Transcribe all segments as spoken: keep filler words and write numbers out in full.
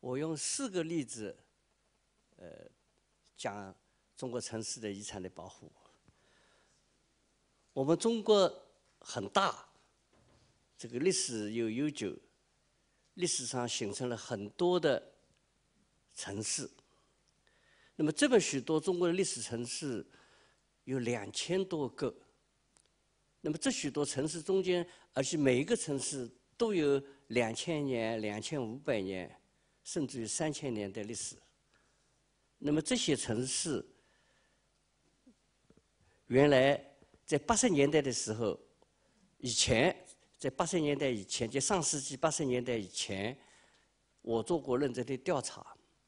我用四个例子，呃，讲中国城市的遗产的保护。我们中国很大，这个历史又悠久，历史上形成了很多的城市。那么这么许多中国的历史城市有两千多个。那么这许多城市中间，而且每一个城市都有两千年、两千五百年，甚至于三千年的历史。那么这些城市，原来在八十年代的时候，以前在八十年代以前，在上世纪八十年代以前，我做过认真的调查。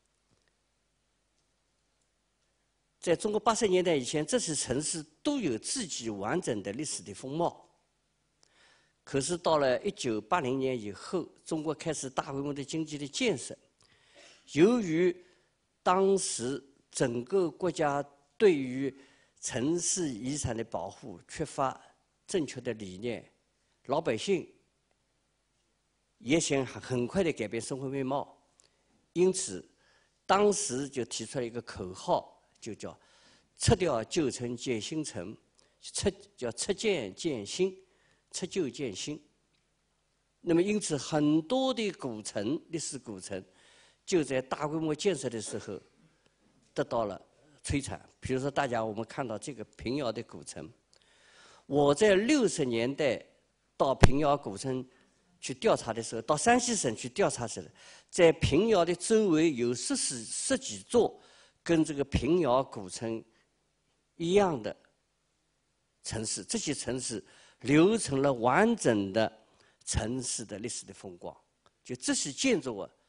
在中国八十年代以前，这些城市都有自己完整的历史的风貌。可是到了一九八零年以后，中国开始大规模的经济的建设。由于当时整个国家对于城市遗产的保护缺乏正确的理念，老百姓也想很快的改变生活面貌，因此当时就提出了一个口号。就叫拆掉旧城建新城，拆叫拆建建新，拆旧建新。那么因此很多的古城，历史古城，就在大规模建设的时候得到了摧残。比如说大家我们看到这个平遥的古城，我在六十年代到平遥古城去调查的时候，到山西省去调查时，在平遥的周围有十十十几座跟这个平遥古城一样的城市，这些城市留成了完整的城市的历史的风光。就这些建筑啊，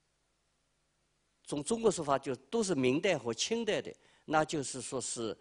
从中国说法就都是明代和清代的，那就是说是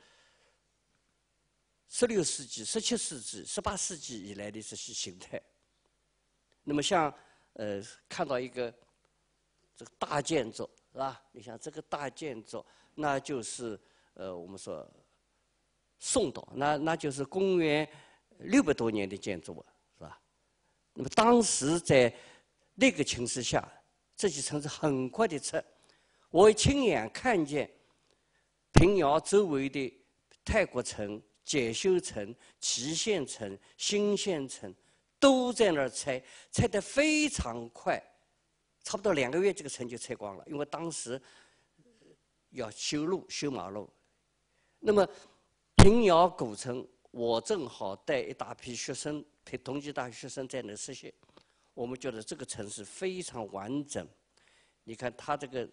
十六世纪、十七世纪、十八世纪以来的这些形态。那么像呃看到一个这个大建筑。是吧？你像这个大建筑，那就是呃，我们说宋岛，那那就是公元六百多年的建筑物，是吧？那么当时在那个情势下，这些城市很快的拆。我亲眼看见平遥周围的太国城、解休城、祁县城、新县城都在那儿拆，拆得非常快。差不多两个月，这个城就拆光了，因为当时要修路、修马路。那么平遥古城，我正好带一大批学生，陪同济大学学生在那实习。我们觉得这个城市非常完整。你看它这个，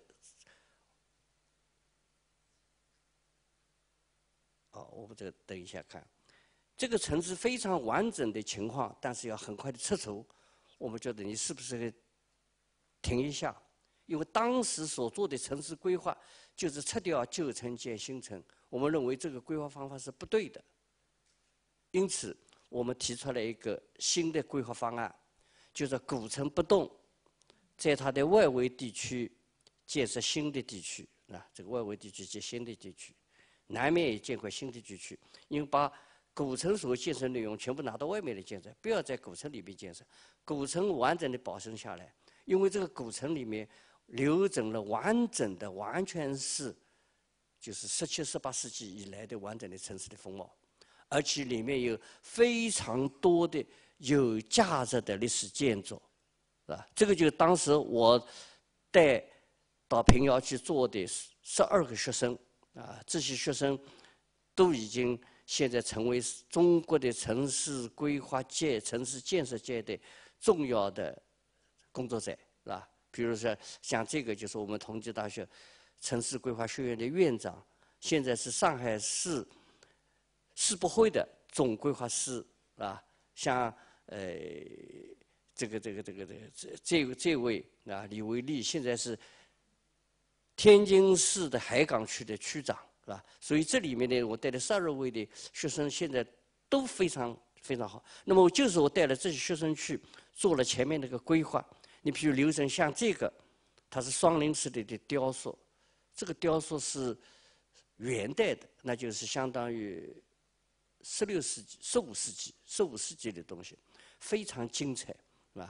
哦，我们这个等一下看，这个城市非常完整的情况，但是要很快的拆除。我们觉得你是不是停一下，因为当时所做的城市规划就是拆掉旧城建新城，我们认为这个规划方法是不对的。因此，我们提出了一个新的规划方案，就是古城不动，在它的外围地区建设新的地区啊，这个外围地区建新的地区，南面也建块新的地区，因为把古城所建设内容全部拿到外面来建设，不要在古城里面建设，古城完整的保存下来。因为这个古城里面留整了完整的，完全是就是十七、十八世纪以来的完整的城市的风貌，而且里面有非常多的有价值的历史建筑，是吧？这个就是当时我带到平遥去做的十二个学生啊，这些学生都已经现在成为中国的城市规划界、城市建设界的重要的工作者，是吧？比如说像这个就是我们同济大学城市规划学院的院长，现在是上海市世博会的总规划师，啊，像呃这个这个这个这个这这这位啊李维利，现在是天津市的海港区的区长，是吧？所以这里面呢，我带了十二位的学生，现在都非常非常好。那么就是我带了这些学生去做了前面那个规划。你比如留神，像这个，它是双林时代的雕塑，这个雕塑是元代的，那就是相当于十六世纪、十五世纪、十五世纪的东西，非常精彩，是吧？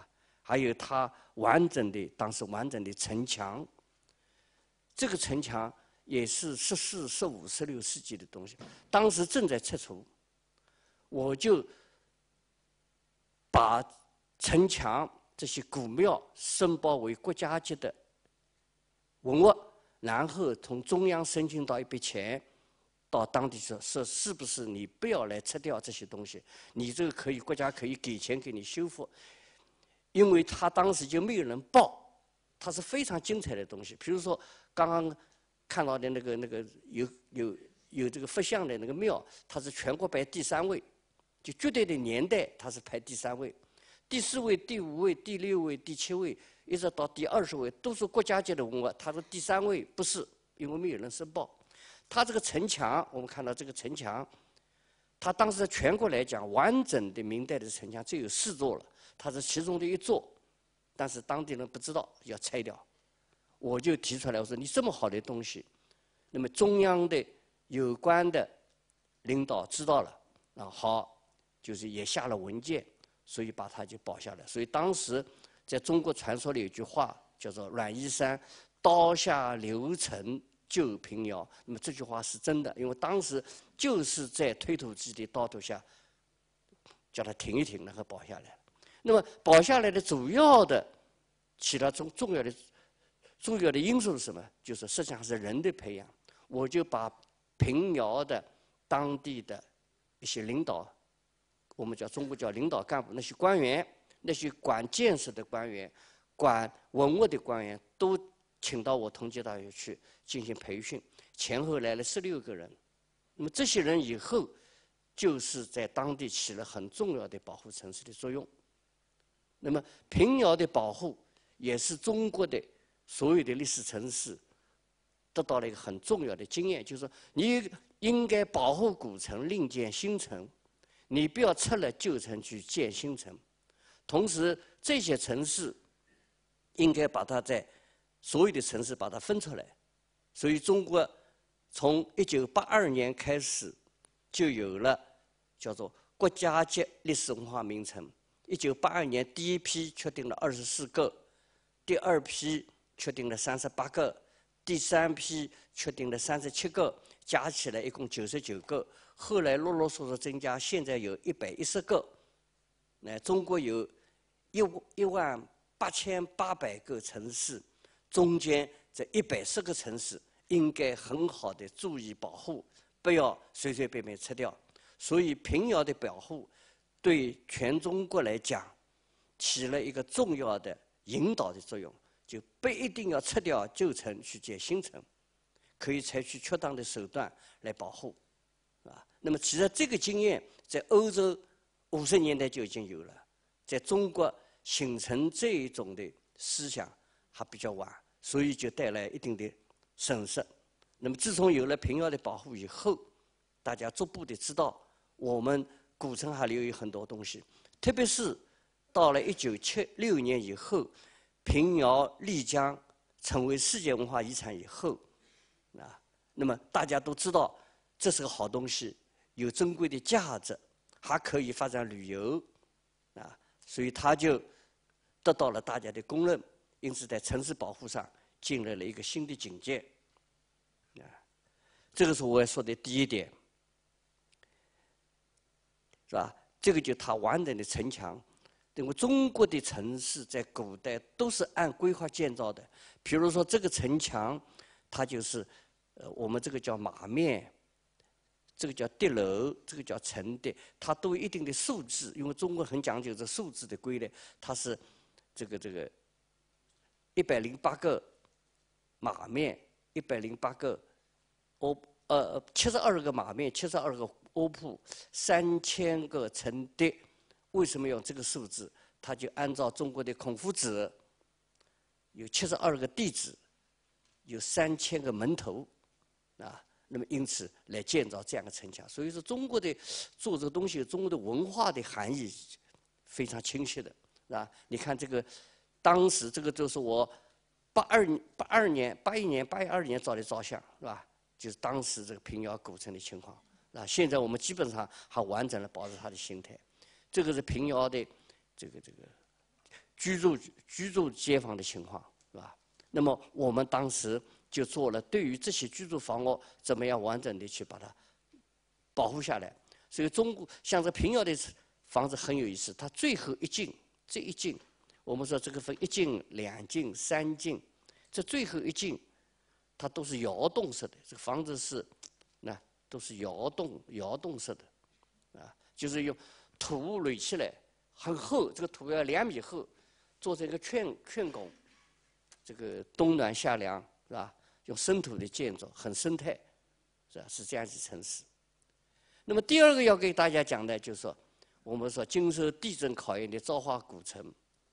还有它完整的当时完整的城墙。这个城墙也是十四、十五、十六世纪的东西，当时正在拆除，我就把城墙这些古庙申报为国家级的文物，然后从中央申请到一笔钱，到当地说说是不是你不要来拆掉这些东西，你这个可以国家可以给钱给你修复，因为他当时就没有人报，它是非常精彩的东西。比如说刚刚看到的那个那个有有有这个佛像的那个庙，它是全国排第三位，就绝对的年代它是排第三位。第四位、第五位、第六位、第七位，一直到第二十位，都是国家级的文物。它的第三位不是，因为没有人申报。它这个城墙，我们看到这个城墙，它当时在全国来讲，完整的明代的城墙只有四座了，它是其中的一座，但是当地人不知道要拆掉。我就提出来，我说你这么好的东西，那么中央的有关的领导知道了，啊好，就是也下了文件。所以把它就保下来。所以当时在中国传说里有句话叫做“阮夷山刀下留城救平遥”。那么这句话是真的，因为当时就是在推土机的刀头下，叫它停一停，然后保下来。那么保下来的主要的起到重重要的重要的因素是什么？就是实际上是人的培养。我就把平遥的当地的一些领导。我们叫中国叫领导干部，那些官员，那些管建设的官员，管文物的官员，都请到我同济大学去进行培训。前后来了十六个人。那么这些人以后就是在当地起了很重要的保护城市的作用。那么平遥的保护也是中国的所有的历史城市得到了一个很重要的经验，就是说你应该保护古城，另建新城。你不要拆了旧城去建新城，同时这些城市应该把它在所有的城市把它分出来。所以中国从一九八二年开始就有了叫做国家级历史文化名城。一九八二年第一批确定了二十四个，第二批确定了三十八个，第三批确定了三十七个，加起来一共九十九个。后来陆陆续续增加，现在有一百一十个。那中国有一一万八千八百个城市，中间这一百十个城市应该很好的注意保护，不要随随便便拆掉。所以平遥的保护对全中国来讲起了一个重要的引导的作用，就不一定要拆掉旧城去建新城，可以采取恰当的手段来保护。啊，那么其实这个经验在欧洲五十年代就已经有了，在中国形成这一种的思想还比较晚，所以就带来一定的损失。那么自从有了平遥的保护以后，大家逐步的知道我们古城还留有很多东西，特别是到了一九七六年以后，平遥丽江成为世界文化遗产以后，啊，那么大家都知道。这是个好东西，有珍贵的价值，还可以发展旅游，啊，所以它就得到了大家的公认，因此在城市保护上进入了一个新的境界，啊，这个是我要说的第一点，是吧？这个就是它完整的城墙。因为中国的城市在古代都是按规划建造的，比如说这个城墙，它就是呃我们这个叫马面。这个叫叠楼，这个叫层叠，它都有一定的数字，因为中国很讲究这数字的归类，它是这个这个一百零八个马面，一百零八个欧呃七十二个马面，七十二个欧铺，三千个层叠。为什么用这个数字？它就按照中国的孔夫子有七十二个弟子，有三千个门头，啊。那么因此来建造这样的城墙，所以说中国的做这个东西，中国的文化的含义非常清晰的，是吧？你看这个，当时这个就是我八二八二年、八一年、八一二年照的照相，是吧？就是当时这个平遥古城的情况，啊，现在我们基本上还完整的保持它的形态。这个是平遥的这个这个居住居住街坊的情况，是吧？那么我们当时就做了对于这些居住房屋怎么样完整的去把它保护下来。所以中国像这平遥的房子很有意思，它最后一进这一进，我们说这个分一进、两进、三进，这最后一进，它都是窑洞式的，这个房子是那都是窑洞窑洞式的，啊，就是用土垒起来很厚，这个土要两米厚。做成一个圈圈拱，这个冬暖夏凉是吧？用生土的建筑，很生态，是吧？是这样子城市。那么第二个要给大家讲的，就是说，我们说经受地震考验的昭化古城，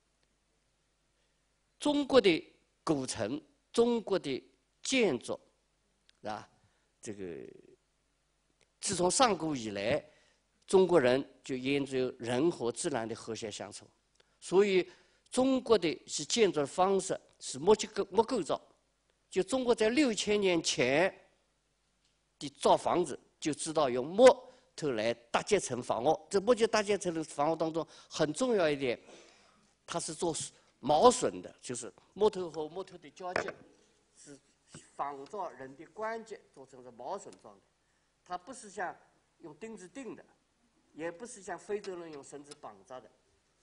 中国的古城，中国的建筑，是吧？这个自从上古以来，中国人就研究人和自然的和谐相处，所以。中国的是建筑的方式是木结构木构造，就中国在六千年前的造房子就知道用木头来搭建成房屋。这木结搭建成的房屋当中很重要一点，它是做毛榫的，就是木头和木头的交接是仿照人的关节做成的毛榫状的，它不是像用钉子钉的，也不是像非洲人用绳子绑扎的。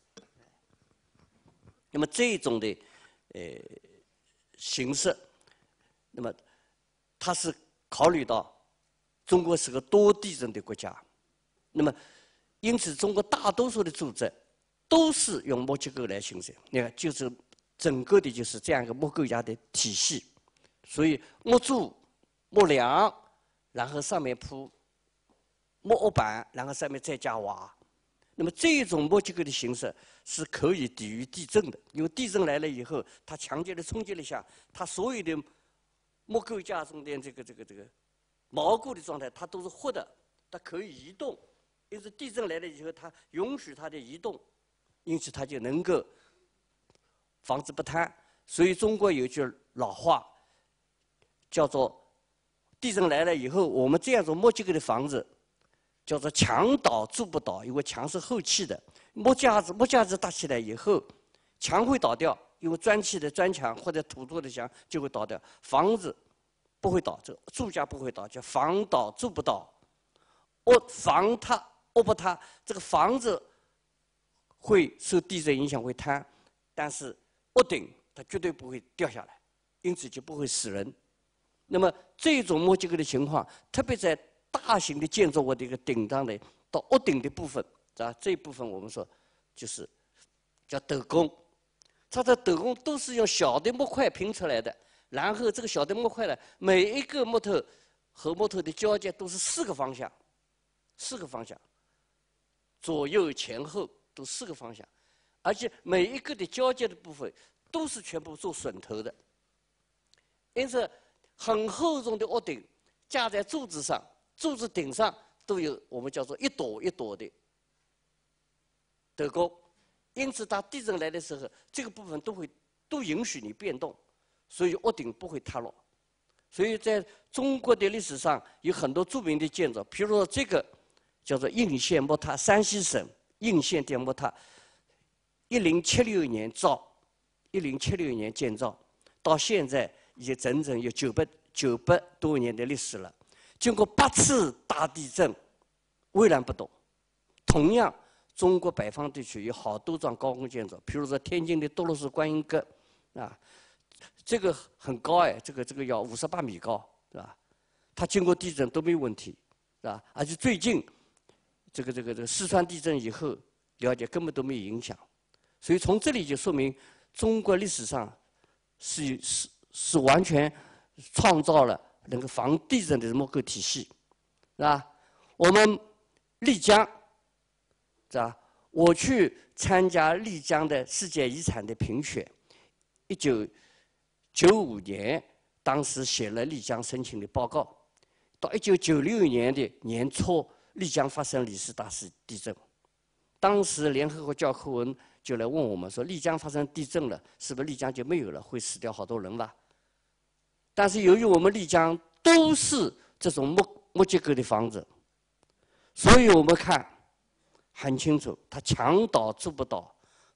那么这种的呃形式，那么它是考虑到中国是个多地震的国家，那么因此中国大多数的住宅都是用木结构来形成。你看，就是整个的就是这样一个木构架的体系，所以木柱、木梁，然后上面铺木屋板，然后上面再加瓦。那么这种木结构的形式是可以抵御地震的，因为地震来了以后，它强烈的冲击了一下，它所有的木构架中间这个这个这个牢固的状态，它都是活的，它可以移动。因此地震来了以后，它允许它的移动，因此它就能够防止不塌。所以中国有一句老话，叫做“地震来了以后，我们这样种木结构的房子。”叫做墙倒柱不倒，因为墙是后砌的，木架子木架子搭起来以后，墙会倒掉，因为砖砌的砖墙或者土做的墙就会倒掉，房子不会倒，这柱架不会倒，叫房倒柱不倒。屋房塌屋不塌，这个房子会受地震影响会塌，但是屋顶它绝对不会掉下来，因此就不会死人。那么这种木结构的情况，特别在大型的建筑物的一个顶上的到屋顶的部分，啊，这一部分我们说就是叫斗拱，它的斗拱都是用小的木块拼出来的，然后这个小的木块呢，每一个木头和木头的交接都是四个方向，四个方向，左右前后都四个方向，而且每一个的交接的部分都是全部做榫头的，因此很厚重的屋顶架在柱子上。柱子顶上都有我们叫做一朵一朵的斗拱，因此当地震来的时候，这个部分都会都允许你变动，所以屋顶不会塌落。所以在中国的历史上有很多著名的建筑，比如说这个叫做应县木塔，山西省应县电木塔，一零七六年造，一零七六年建造，到现在已经整整有九百九百多年的历史了。经过八次大地震，巍然不动。同样，中国北方地区有好多幢高空建筑，比如说天津的多罗士观音阁，啊，这个很高哎，这个这个要五十八米高，是吧？它经过地震都没有问题，是吧？而且最近这个这个这个四川地震以后，了解根本都没有影响。所以从这里就说明，中国历史上是是是完全创造了能够防地震的木构体系，是吧？我们丽江，是吧？我去参加丽江的世界遗产的评选，一九九五年，当时写了丽江申请的报告，到一九九六年的年初，丽江发生里斯大师地震，当时联合国教科文就来问我们说，丽江发生地震了，是不是丽江就没有了，会死掉好多人了？但是由于我们丽江都是这种木木结构的房子，所以我们看很清楚，它墙倒柱不倒，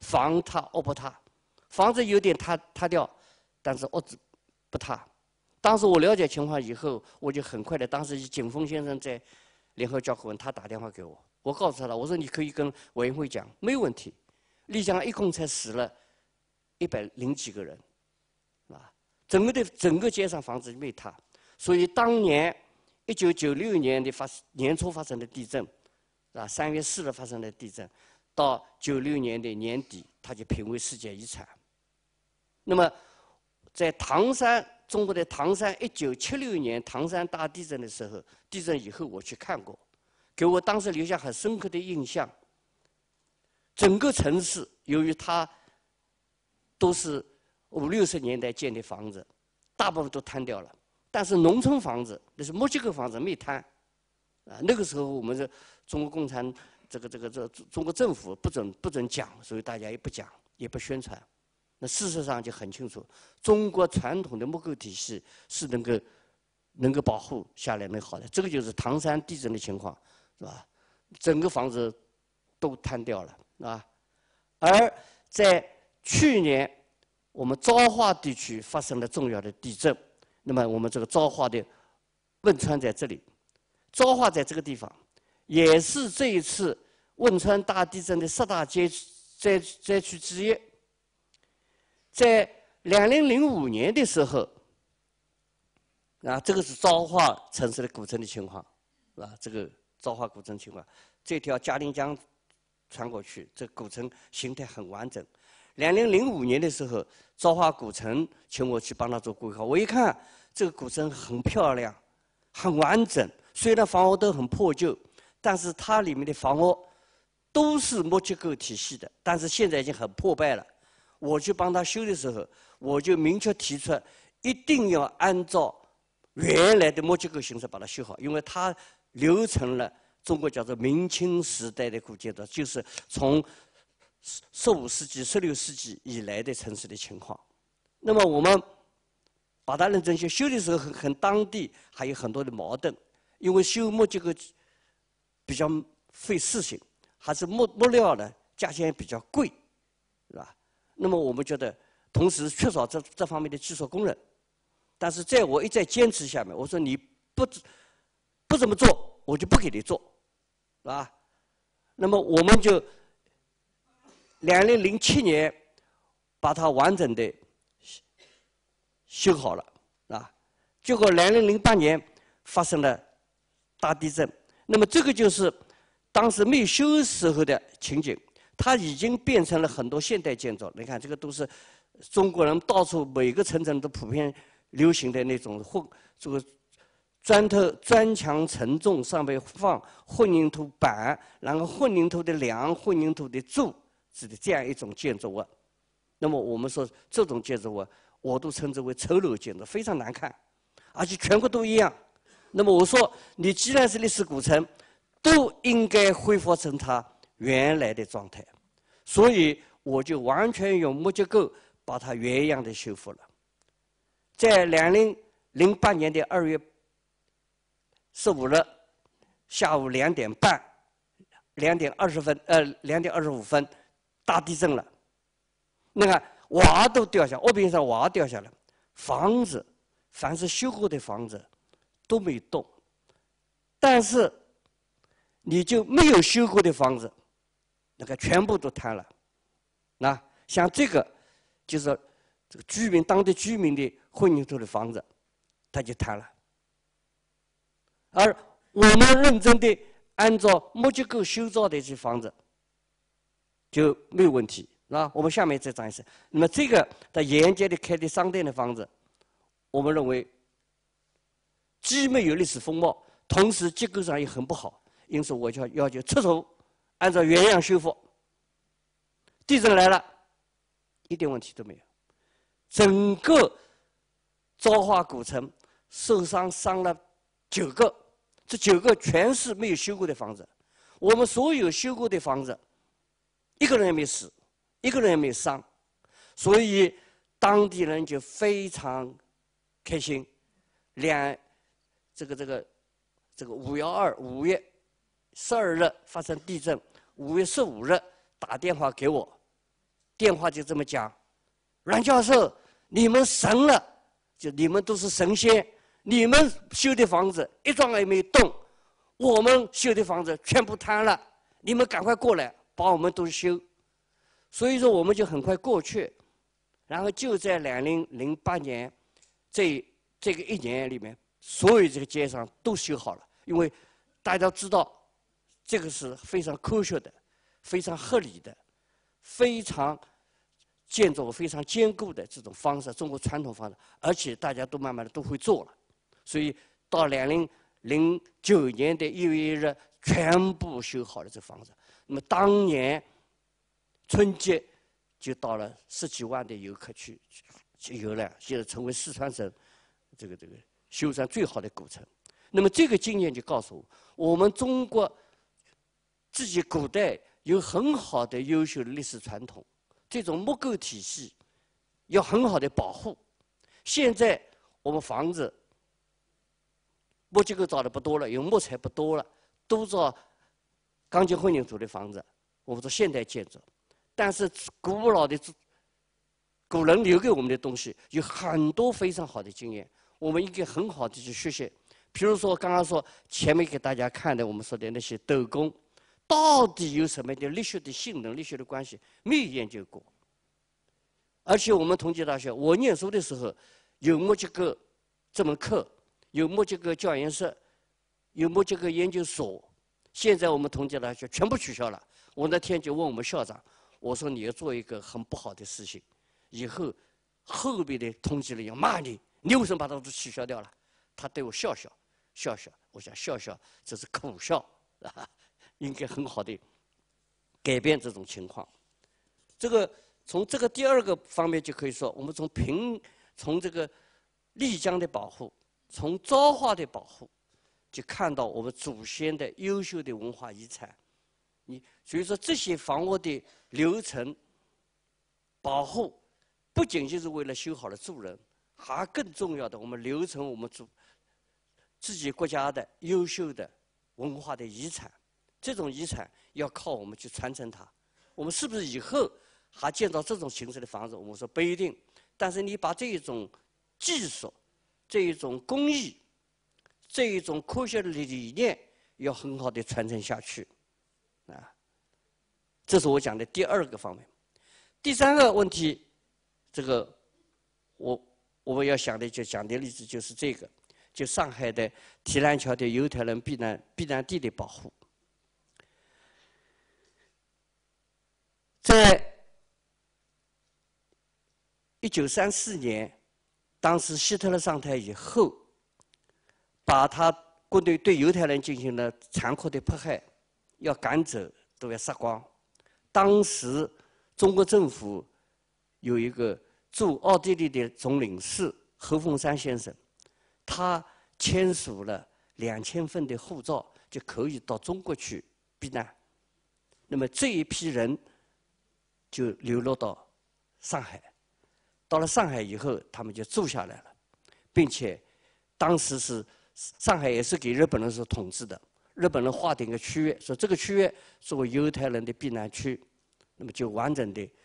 房塌屋不塌，房子有点塌塌掉，但是屋子不塌。当时我了解情况以后，我就很快的，当时景峰先生在联合教科文，他打电话给我，我告诉他，我说你可以跟委员会讲，没有问题。丽江一共才死了一百零几个人，啊，整个的整个街上房子没塌，所以当年一九九六年的发年初发生的地震，啊，三月四日发生的地震，到九六年的年底，它就评为世界遗产。那么，在唐山，中国的唐山，一九七六年唐山大地震的时候，地震以后我去看过，给我当时留下很深刻的印象。整个城市由于它都是五六十年代建的房子，大部分都瘫掉了。但是农村房子，那是墨西哥房子没瘫，啊，那个时候我们是中国共产这个这个这中国政府不准不准讲，所以大家也不讲也不宣传。那事实上就很清楚，中国传统的木构体系是能够能够保护下来能好的。这个就是唐山地震的情况，是吧？整个房子都瘫掉了。啊，而在去年，我们昭化地区发生了重要的地震。那么我们这个昭化的汶川在这里，昭化在这个地方，也是这一次汶川大地震的十大灾灾灾区之一。在两零零五年的时候，啊，这个是昭化城市的古城的情况，啊，这个昭化古城情况，这条嘉陵江传过去，这古城形态很完整。两零零五年的时候，昭化古城请我去帮他做规划，我一看这个古城很漂亮，很完整。虽然房屋都很破旧，但是它里面的房屋都是木结构体系的，但是现在已经很破败了。我去帮他修的时候，我就明确提出，一定要按照原来的木结构形式把它修好，因为它留成了中国叫做明清时代的古建筑，就是从十五世纪、十六世纪以来的城市的情况。那么我们把它认真修，修的时候很很当地还有很多的矛盾，因为修木结构比较费事情，还是木木料呢价钱也比较贵，是吧？那么我们觉得，同时缺少这这方面的技术工人。但是在我一再坚持下面，我说你不不这么做，我就不给你做，是吧？那么我们就两零零七年把它完整的修好了，啊，结果两零零八年发生了大地震。那么这个就是当时没修时候的情景。它已经变成了很多现代建筑。你看，这个都是中国人到处每个城镇都普遍流行的那种混这个砖头砖墙承重，上面放混凝土板，然后混凝土的梁、混凝土的柱子的这样一种建筑物。那么我们说这种建筑物，我都称之为丑陋建筑，非常难看，而且全国都一样。那么我说，你既然是历史古城，都应该恢复成它原来的状态，所以我就完全用木结构把它原样的修复了。在两零零八年的二月十五日下午两点半，两点二十分，呃，两点二十五分，大地震了。那个瓦都掉下，屋顶上瓦掉下来，房子，凡是修过的房子都没动，但是你就没有修过的房子，那个全部都瘫了。那像这个就是这个居民当地居民的混凝土的房子，它就瘫了。而我们认真的按照木结构修造的这些房子就没有问题，啊，我们下面这张也是。那么这个在沿街的开的商店的房子，我们认为既没有历史风貌，同时结构上也很不好，因此我就要求撤除，按照原样修复。地震来了，一点问题都没有。整个昭化古城受伤伤了九个，这九个全是没有修过的房子。我们所有修过的房子，一个人也没死，一个人也没伤，所以当地人就非常开心。两这个这个这个五幺二五月十二日发生地震，五月十五日打电话给我， 电话就这么讲：“阮教授，你们神了，就你们都是神仙，你们修的房子一幢也没动，我们修的房子全部瘫了，你们赶快过来把我们都修。”所以说我们就很快过去，然后就在两零零八年这这个一年里面，所有这个街上都修好了，因为大家知道这个是非常科学的、非常合理的、非常建筑非常坚固的这种方式，中国传统方式，而且大家都慢慢的都会做了，所以到两零零九年的一月一日，全部修好了这房子。那么当年春节就到了十几万的游客去去游览，现在成为四川省这个这个修缮最好的古城。那么这个经验就告诉我，我们中国自己古代有很好的优秀的历史传统，这种木构体系要很好的保护。现在我们房子木结构造的不多了，用木材不多了，都造钢筋混凝土的房子，我们说现代建筑。但是古老的古人留给我们的东西有很多非常好的经验，我们应该很好的去学习。比如说刚刚说前面给大家看的我们说的那些斗拱，到底有什么样的力学的性能、力学的关系，没有研究过。而且我们同济大学，我念书的时候有木结构这门课，有木结构教研室，有木结构研究所。现在我们同济大学全部取消了。我那天就问我们校长，我说你要做一个很不好的事情，以后后边的同济人要骂你，你为什么把它都取消掉了？他对我笑笑笑笑，我想笑笑这是苦笑啊，应该很好的改变这种情况。这个从这个第二个方面就可以说，我们从平从这个丽江的保护，从昭化的保护，就看到我们祖先的优秀的文化遗产。你所以说这些房屋的流程保护，不仅仅是为了修好了住人，还更重要的，我们留存我们祖自己国家的优秀的文化的遗产。这种遗产要靠我们去传承它。我们是不是以后还建造这种形式的房子？我们说不一定。但是你把这一种技术、这一种工艺、这一种科学的理念，要很好的传承下去。啊，这是我讲的第二个方面。第三个问题，这个我我们要想的就讲的例子就是这个，就上海的提篮桥的犹太人避难避难地的保护。在一九三四年，当时希特勒上台以后，把他国内对犹太人进行了残酷的迫害，要赶走，都要杀光。当时中国政府有一个驻奥地利的总领事侯凤山先生，他签署了两千份的护照，就可以到中国去避难。那么这一批人就流落到上海，到了上海以后，他们就住下来了，并且当时是上海也是给日本人所统治的。日本人划定一个区域，说这个区域作为犹太人的避难区，那么就完整的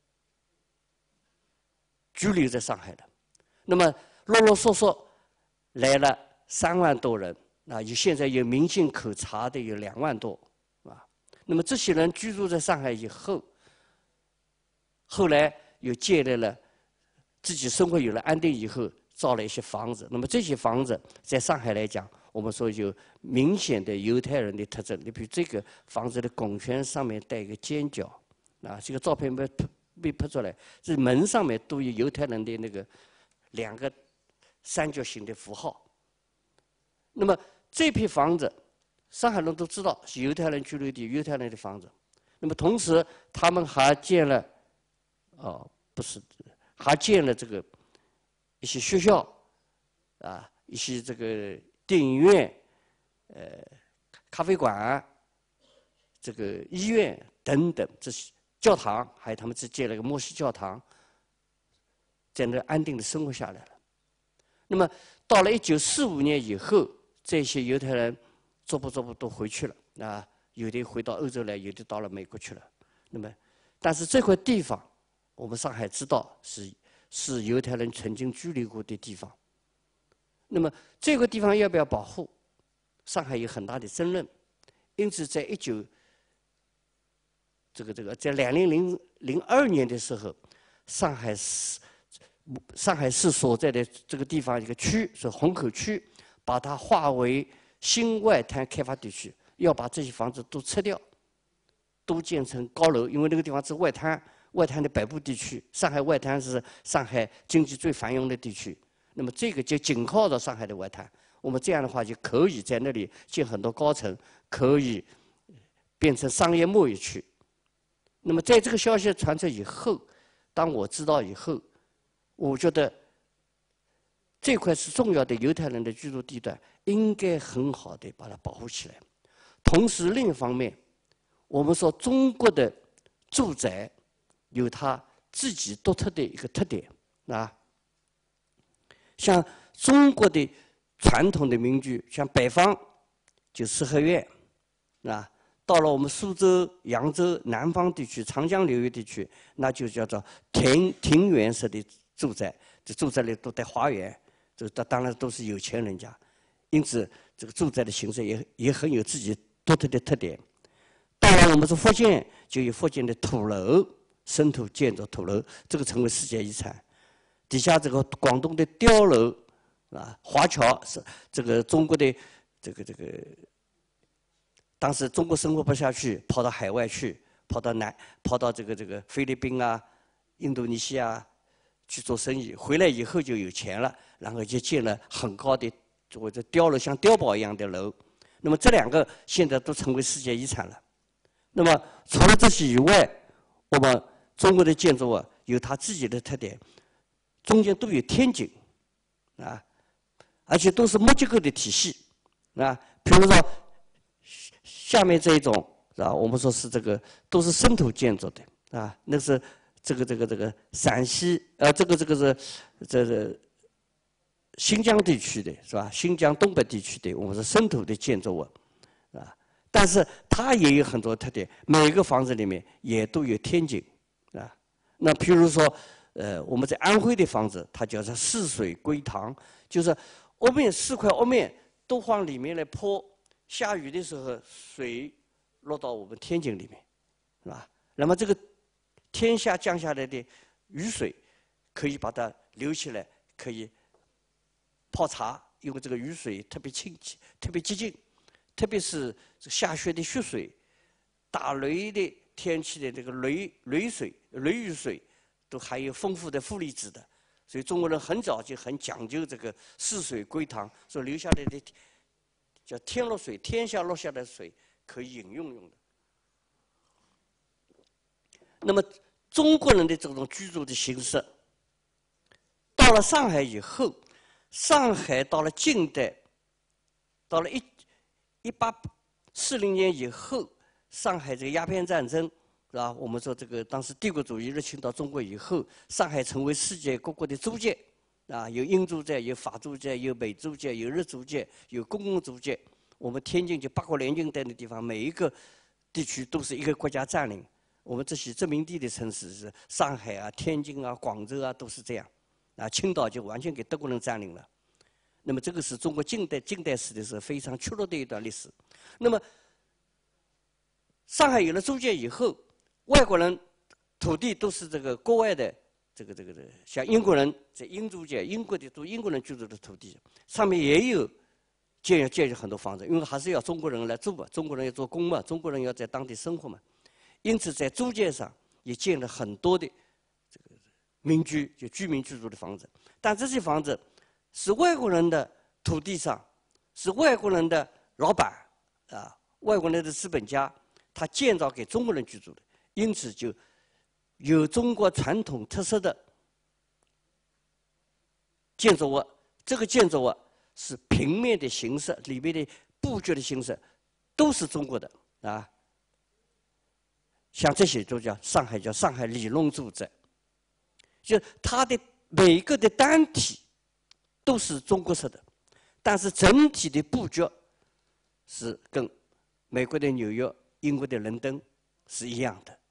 居留在上海了。那么落落缩缩来了三万多人，啊，有现在有明信可查的有两万多，啊，那么这些人居住在上海以后，后来又建立了自己生活有了安定以后，造了一些房子。那么这些房子在上海来讲，我们说有明显的犹太人的特征。你比如这个房子的拱圈上面带一个尖角，啊，这个照片被拍被拍出来，这门上面都有犹太人的那个两个三角形的符号。那么这批房子，上海人都知道是犹太人居留地、犹太人的房子。那么同时，他们还建了，哦，不是，还建了这个一些学校，啊，一些这个电影院、呃，咖啡馆、这个医院等等这些教堂，还有他们只建了一个摩西教堂，在那安定的生活下来了。那么到了一九四五年以后，这些犹太人逐步逐步都回去了，啊，有的回到欧洲来，有的到了美国去了。那么，但是这块地方我们上海知道是是犹太人曾经居留过的地方。那么这个地方要不要保护？上海有很大的争论。因此，在一九这个这个在两零零零二年的时候，上海市上海市所在的这个地方一个区是虹口区，把它划为新外滩开发地区，要把这些房子都拆掉，都建成高楼，因为那个地方是外滩，外滩的北部地区，上海外滩是上海经济最繁荣的地区，那么这个就紧靠着上海的外滩，我们这样的话就可以在那里建很多高层，可以变成商业贸易区。那么在这个消息传出以后，当我知道以后，我觉得这块是重要的犹太人的居住地段，应该很好的把它保护起来。同时，另一方面，我们说中国的住宅有它自己独特的一个特点啊，像中国的传统的民居，像北方就四合院啊。到了我们苏州、扬州、南方地区、长江流域地区，那就叫做庭庭园式的住宅，这住宅里都带花园，这当然都是有钱人家，因此这个住宅的形式也也很有自己独特的特点。当然，我们说福建就有福建的土楼，生土建筑土楼，这个成为世界遗产。底下这个广东的碉楼啊，华侨是这个中国的这个这个。当时中国生活不下去，跑到海外去，跑到南，跑到这个这个菲律宾啊、印度尼西亚去做生意。回来以后就有钱了，然后就建了很高的或者碉楼，像碉堡一样的楼。那么这两个现在都成为世界遗产了。那么除了这些以外，我们中国的建筑啊有它自己的特点，中间都有天井啊，而且都是木结构的体系啊，比如说。下面这一种啊，我们说是这个都是生土建筑的啊，那是这个这个这个陕西呃，这个这个是这是新疆地区的是吧？新疆东北地区的我们是生土的建筑物啊，但是它也有很多特点，每个房子里面也都有天井啊。那譬如说呃，我们在安徽的房子，它叫做四水归塘，就是屋面四块屋面都往里面来泼。下雨的时候，水落到我们天井里面，是吧？那么这个天下降下来的雨水，可以把它留起来，可以泡茶，因为这个雨水特别清洁、特别洁净，特别是下雪的雪水、打雷的天气的这个雷雷水、雷雨水，都含有丰富的负离子的。所以中国人很早就很讲究这个四水归塘，所留下来的。叫天落水，天下落下的水可以饮用用的。那么中国人的这种居住的形式，到了上海以后，上海到了近代，到了一一八四零年以后，上海这个鸦片战争是吧？我们说这个当时帝国主义入侵到中国以后，上海成为世界各国的租界。啊，有英租界，有法租界，有美租界，有日租界，有公共租界。我们天津就八国联军在的地方，每一个地区都是一个国家占领。我们这些殖民地的城市是上海啊、天津啊、广州啊，都是这样。啊，青岛就完全给德国人占领了。那么这个是中国近代近代史的时候非常曲折的一段历史。那么上海有了租界以后，外国人土地都是这个国外的。这个这个这个，像英国人在英租界，英国的都英国人居住的土地上面也有建建有很多房子，因为还是要中国人来住嘛，中国人要做工嘛，中国人要在当地生活嘛，因此在租界上也建了很多的这个民居，就居民居住的房子。但这些房子是外国人的土地上，是外国人的老板啊，外国人的资本家，他建造给中国人居住的，因此就。有中国传统特色的建筑物，这个建筑物是平面的形式，里面的布局的形式都是中国的啊。像这些就叫上海叫上海理论住宅，就它的每一个的单体都是中国式的，但是整体的布局是跟美国的纽约、英国的伦敦是一样的。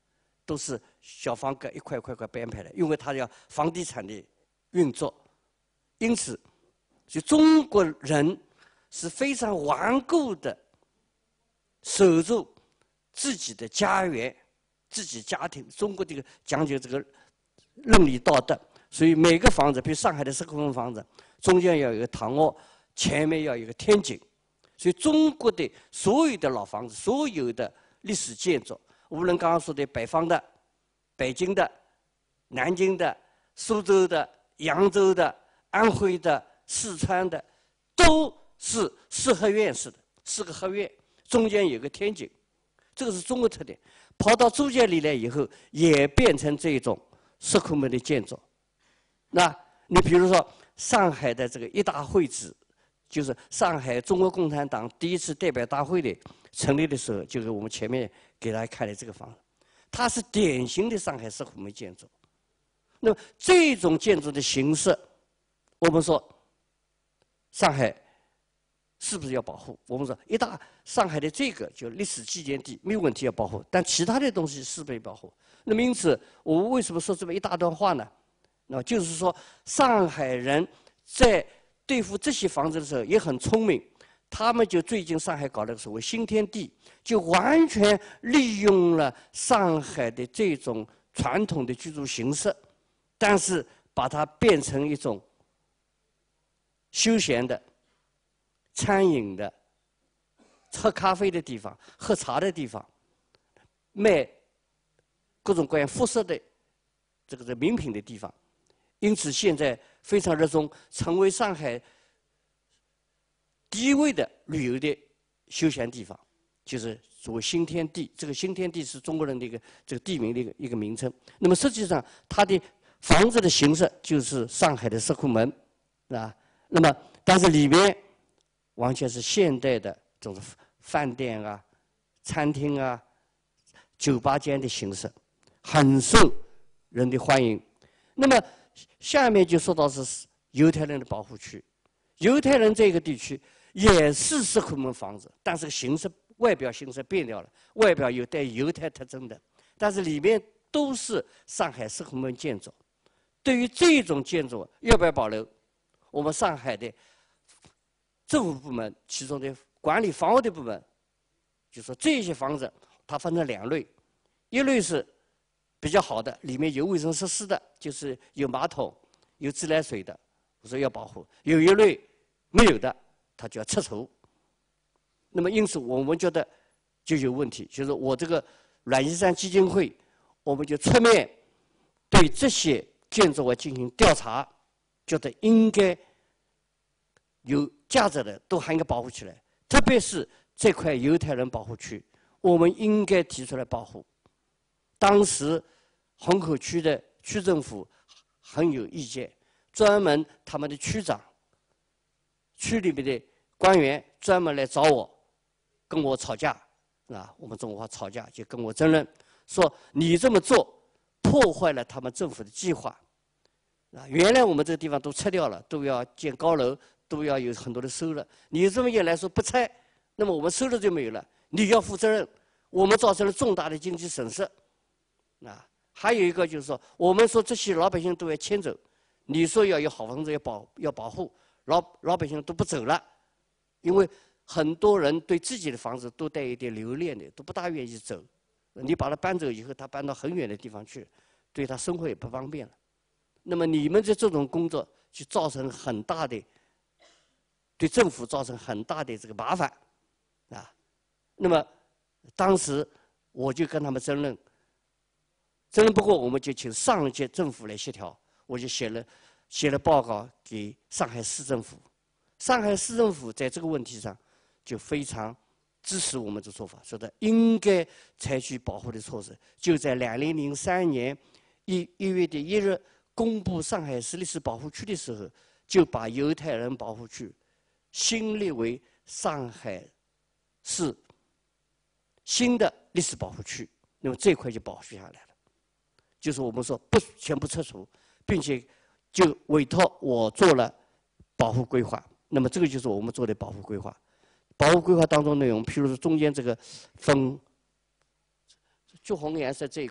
都是小房格一块一块块编排的，因为它要房地产的运作，因此，就中国人是非常顽固的守住自己的家园、自己家庭。中国这个讲究这个伦理道德，所以每个房子，比如上海的石库门房子，中间要有一个堂屋，前面要有一个天井。所以中国的所有的老房子，所有的历史建筑，无论刚刚说的北方的、北京的、南京的、苏州的、扬州的、安徽的、四川的，都是四合院式的，四个合院，中间有个天井，这个是中国特点。跑到租界里来以后，也变成这种石库门的建筑。那你比如说上海的这个一大会址，就是上海中国共产党第一次代表大会的成立的时候，就是我们前面给大家看的这个房子，它是典型的上海石库门建筑。那么这种建筑的形式，我们说上海是不是要保护？我们说一大上海的这个就历史纪念地没有问题要保护，但其他的东西是不是保护？那么因此，我们为什么说这么一大段话呢？那就是说，上海人在对付这些房子的时候也很聪明，他们就最近上海搞了个所谓新天地，就完全利用了上海的这种传统的居住形式，但是把它变成一种休闲的、餐饮的、喝咖啡的地方、喝茶的地方，卖各种各样肤色的这个名品的地方。因此，现在非常热衷，成为上海第一位的旅游的休闲地方，就是所谓新天地。这个新天地是中国人的一个这个地名的一个一个名称。那么实际上，它的房子的形式就是上海的石库门，啊，那么但是里面完全是现代的这种饭店啊、餐厅啊、酒吧间的形式，很受人的欢迎。那么下面就说到是犹太人的保护区，犹太人这个地区也是石库门房子，但是形式外表形式变掉了，外表有带犹太特征的，但是里面都是上海石库门建筑。对于这种建筑要不要保留？我们上海的政府部门，其中的管理房屋的部门，就说这些房子它分成两类，一类是比较好的，里面有卫生设施的，就是有马桶、有自来水的，我说要保护；有一类没有的，它就要撤除。那么因此我们觉得就有问题，就是我这个阮锡山基金会，我们就出面对这些建筑物进行调查，觉得应该有价值的都还应该保护起来，特别是这块犹太人保护区，我们应该提出来保护。当时虹口区的区政府很有意见，专门他们的区长、区里面的官员专门来找我，跟我吵架，啊，我们中国话吵架，就跟我争论，说你这么做破坏了他们政府的计划。啊，原来我们这个地方都拆掉了，都要建高楼，都要有很多的收入。你这么一来说不拆，那么我们收入就没有了，你要负责任，我们造成了重大的经济损失。啊，还有一个就是说，我们说这些老百姓都要迁走，你说要有好房子要保要保护，老老百姓都不走了，因为很多人对自己的房子都带一点留恋的，都不大愿意走。你把他搬走以后，他搬到很远的地方去，对他生活也不方便了。那么你们的这种工作就造成很大的，对政府造成很大的这个麻烦，啊，那么当时我就跟他们争论。争论不过，我们就请上一届政府来协调。我就写了写了报告给上海市政府。上海市政府在这个问题上就非常支持我们的做法，说的应该采取保护的措施。就在两零零三年一一月的一日公布上海市历史保护区的时候，就把犹太人保护区新列为上海市新的历史保护区。那么这块就保护下来了。就是我们说不全部撤除，并且就委托我做了保护规划。那么这个就是我们做的保护规划。保护规划当中内容，譬如说中间这个分橘红颜色这一块，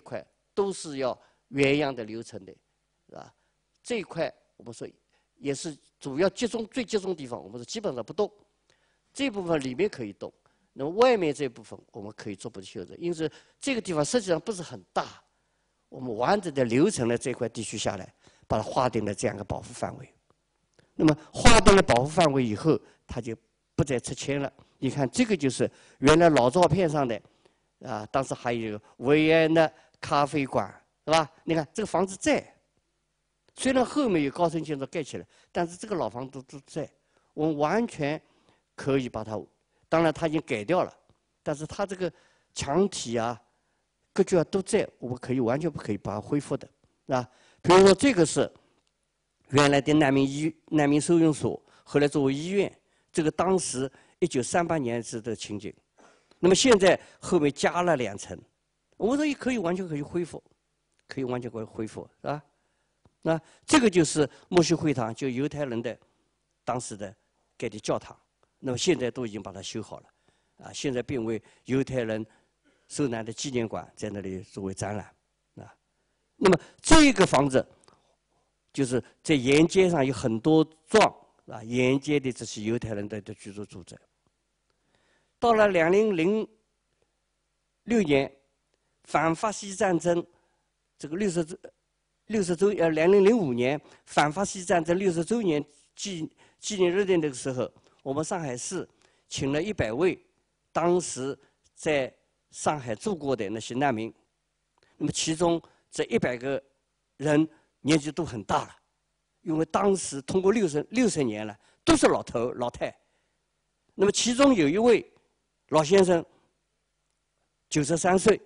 都是要原样的流程的，是吧？这一块我们说也是主要集中最集中的地方，我们是基本上不动。这部分里面可以动，那么外面这部分我们可以逐步的修正。因此，这个地方实际上不是很大，我们完整的流程了这块地区下来，把它划定了这样一个保护范围。那么划定了保护范围以后，它就不再拆迁了。你看，这个就是原来老照片上的，啊，当时还有维安的咖啡馆，是吧？你看这个房子在，虽然后面有高层建筑盖起来，但是这个老房子都在，我们完全可以把它，当然它已经改掉了，但是它这个墙体啊、格局啊都在，我们可以完全不可以把它恢复的，啊，比如说这个是原来的难民医难民收容所，后来作为医院，这个当时一九三八年时的情景，那么现在后面加了两层，我说也可以完全可以恢复，可以完全可以恢复，是吧？那这个就是莫须会堂，就犹太人的当时的盖的教堂。那么现在都已经把它修好了，啊，现在变为犹太人受难的纪念馆，在那里作为展览，啊。那么这个房子就是在沿街上有很多幢，啊，沿街的这些犹太人的的居住住宅。到了两零零六年，反法西战争这个六十周六十周呃两零零五年反法西战争六十周年纪纪念日的那个时候。我们上海市请了一百位当时在上海住过的那些难民，那么其中这一百个人年纪都很大了，因为当时通过六十六十年了，都是老头老太。那么其中有一位老先生，九十三岁，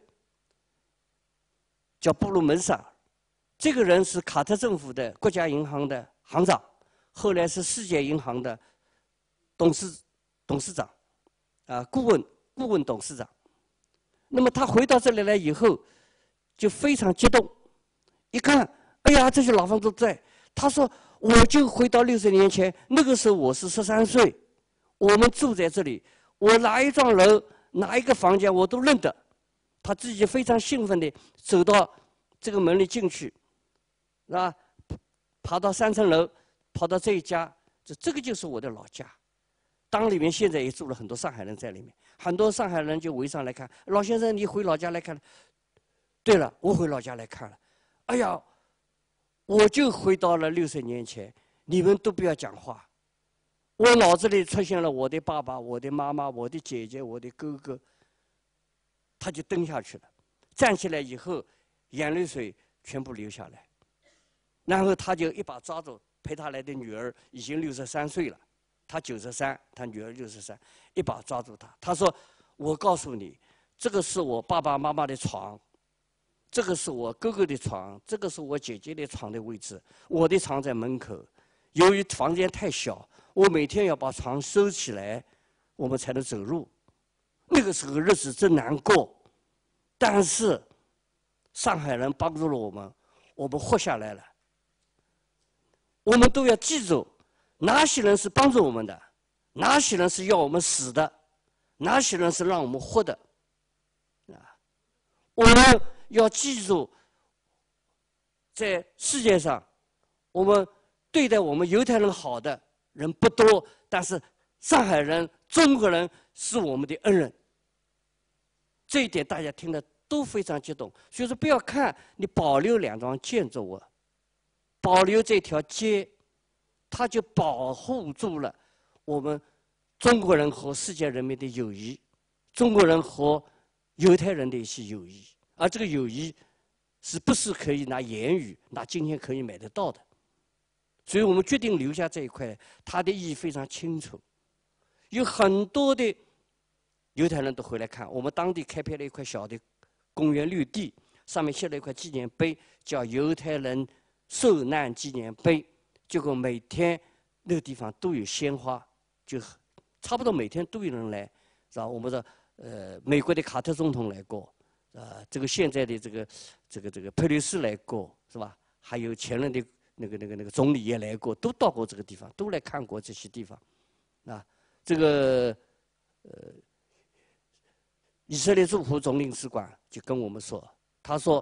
叫布鲁门萨，这个人是卡特政府的国家银行的行长，后来是世界银行的。董事董事长，啊，顾问顾问董事长。那么他回到这里来以后，就非常激动。一看，哎呀，这些老房都在。他说：“我就回到六十年前，那个时候我是十三岁，我们住在这里，我哪一幢楼、哪一个房间我都认得。”他自己非常兴奋地走到这个门里进去，是吧？爬到三层楼，跑到这一家，这这个就是我的老家。当里面现在也住了很多上海人在里面，很多上海人就围上来看，老先生，你回老家来看了？对了，我回老家来看了。哎呀，我就回到了六十年前，你们都不要讲话，我脑子里出现了我的爸爸、我的妈妈、我的姐姐、我的哥哥。他就蹲下去了，站起来以后，眼泪水全部流下来，然后他就一把抓住陪他来的女儿，已经六十三岁了。他九十三，他女儿六十三，一把抓住他。他说：“我告诉你，这个是我爸爸妈妈的床，这个是我哥哥的床，这个是我姐姐的床的位置。我的床在门口。由于房间太小，我每天要把床收起来，我们才能走路。那个时候日子真难过，但是上海人帮助了我们，我们活下来了。我们都要记住。”哪些人是帮助我们的？哪些人是要我们死的？哪些人是让我们活的？啊，我们要记住，在世界上，我们对待我们犹太人好的人不多，但是上海人、中国人是我们的恩人。这一点大家听了都非常激动。所以说，不要看你保留两幢建筑物，保留这条街。他就保护住了我们中国人和世界人民的友谊，中国人和犹太人的一些友谊，而这个友谊是不是可以拿言语、拿金钱可以买得到的？所以我们决定留下这一块，它的意义非常清楚。有很多的犹太人都回来看，我们当地开辟了一块小的公园绿地，上面写了一块纪念碑，叫犹太人受难纪念碑。结果每天那个地方都有鲜花，就差不多每天都有人来，是吧？我们的呃，美国的卡特总统来过，呃，这个现在的这个这个这个佩雷斯来过，是吧？还有前任的那个那个那个总理也来过，都到过这个地方，都来看过这些地方，啊，这个呃，以色列驻胡总领事馆就跟我们说，他说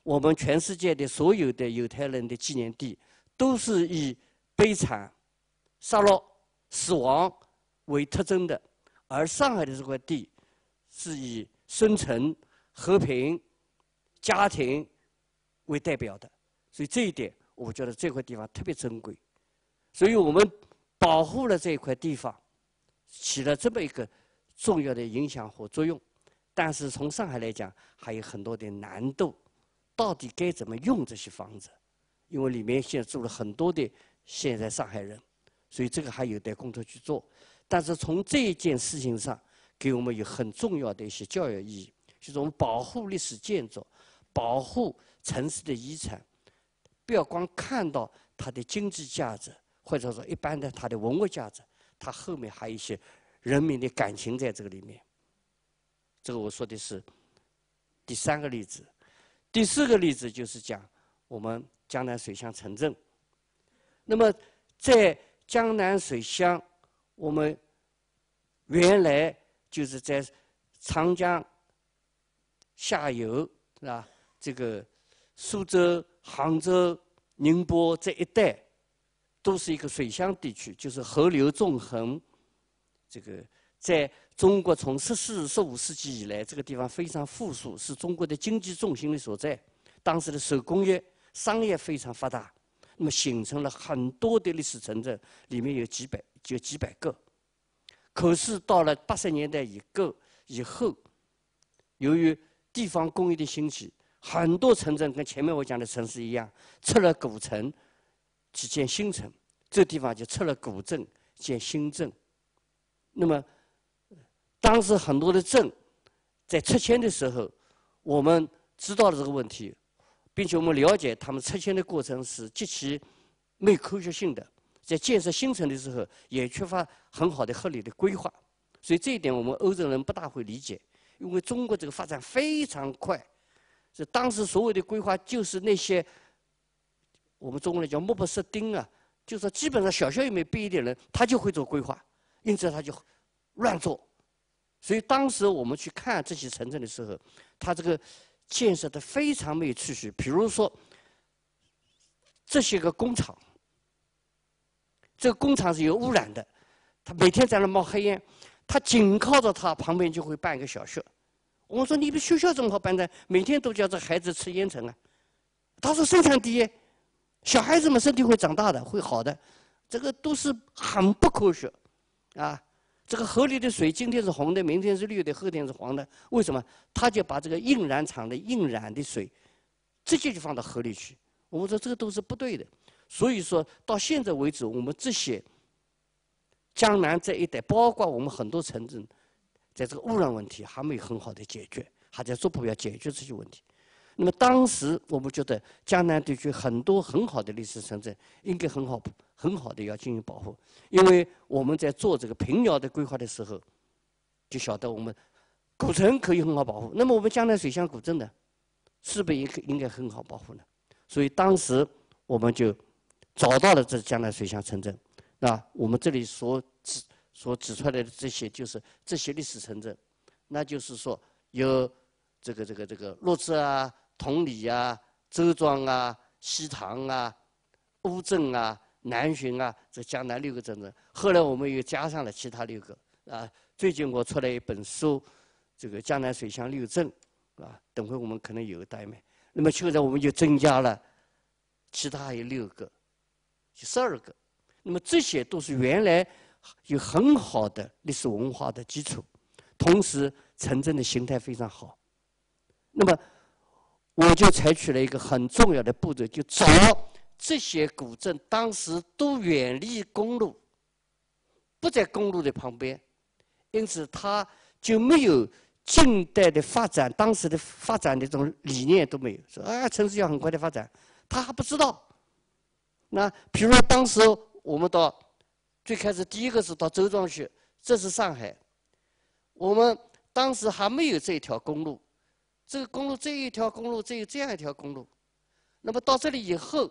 我们全世界的所有的犹太人的纪念地都是以悲惨、杀戮、死亡为特征的，而上海的这块地是以生存、和平、家庭为代表的，所以这一点我觉得这块地方特别珍贵，所以我们保护了这一块地方，起了这么一个重要的影响和作用。但是从上海来讲，还有很多的难度，到底该怎么用这些房子？因为里面现在住了很多的现在上海人，所以这个还有待工作去做。但是从这一件事情上，给我们有很重要的一些教育意义，就是我们保护历史建筑，保护城市的遗产，不要光看到它的经济价值，或者说一般的它的文物价值，它后面还有一些人民的感情在这个里面。这个我说的是第三个例子。第四个例子就是讲我们江南水乡城镇。那么在江南水乡，我们原来就是在长江下游是吧？这个苏州、杭州、宁波这一带都是一个水乡地区，就是河流纵横。这个在中国从十四、十五世纪以来，这个地方非常富庶，是中国的经济重心的所在。当时的手工业、商业非常发达，那么形成了很多的历史城镇，里面有几百，有几百个。可是到了八十年代以后，以后，由于地方工业的兴起，很多城镇跟前面我讲的城市一样，撤了古城，去建新城。这地方就撤了古镇，建新镇。那么，当时很多的镇在拆迁的时候，我们知道了这个问题，并且我们了解他们拆迁的过程是极其没有科学性的，在建设新城的时候也缺乏很好的合理的规划，所以这一点我们欧洲人不大会理解，因为中国这个发展非常快，是当时所有的规划就是那些我们中国人叫目不识丁啊，就是说基本上小学也没毕业的人，他就会做规划，因此他就乱做。所以当时我们去看这些城镇的时候，它这个建设的非常没有秩序。比如说，这些个工厂，这个工厂是有污染的，它每天在那冒黑烟，它紧靠着它旁边就会办一个小学。我说你们学校怎么好办呢？每天都叫这孩子吃烟尘啊。他说生产低，小孩子们身体会长大的，会好的，这个都是很不科学，啊。这个河里的水今天是红的，明天是绿的，后天是黄的，为什么？他就把这个印染厂的印染的水，直接就放到河里去。我们说这个都是不对的。所以说到现在为止，我们这些江南这一带，包括我们很多城镇，在这个污染问题还没有很好的解决，还在逐步要解决这些问题。那么当时我们觉得江南地区很多很好的历史城镇应该很好很好的要进行保护，因为我们在做这个平遥的规划的时候，就晓得我们古城可以很好保护，那么我们江南水乡古镇呢，是不是也应该很好保护呢？所以当时我们就找到了这江南水乡城镇，啊，我们这里所指所指出来的这些就是这些历史城镇，那就是说有这个这个这个洛泽啊、同里啊、周庄啊、西塘啊、乌镇啊、南浔啊，这江南六个镇镇。后来我们又加上了其他六个啊。最近我出了一本书，这个江南水乡六镇啊，等会我们可能有待卖。那么现在我们就增加了，其他还有六个，十二个。那么这些都是原来有很好的历史文化的基础，同时城镇的形态非常好。那么我就采取了一个很重要的步骤，就找这些古镇当时都远离公路，不在公路的旁边，因此它就没有近代的发展，当时的发展的这种理念都没有。说啊，城市要很快的发展，他还不知道。那比如说当时我们到最开始第一个是到周庄去，这是上海，我们当时还没有这一条公路。这个公路这一条公路只有这样一条公路，那么到这里以后，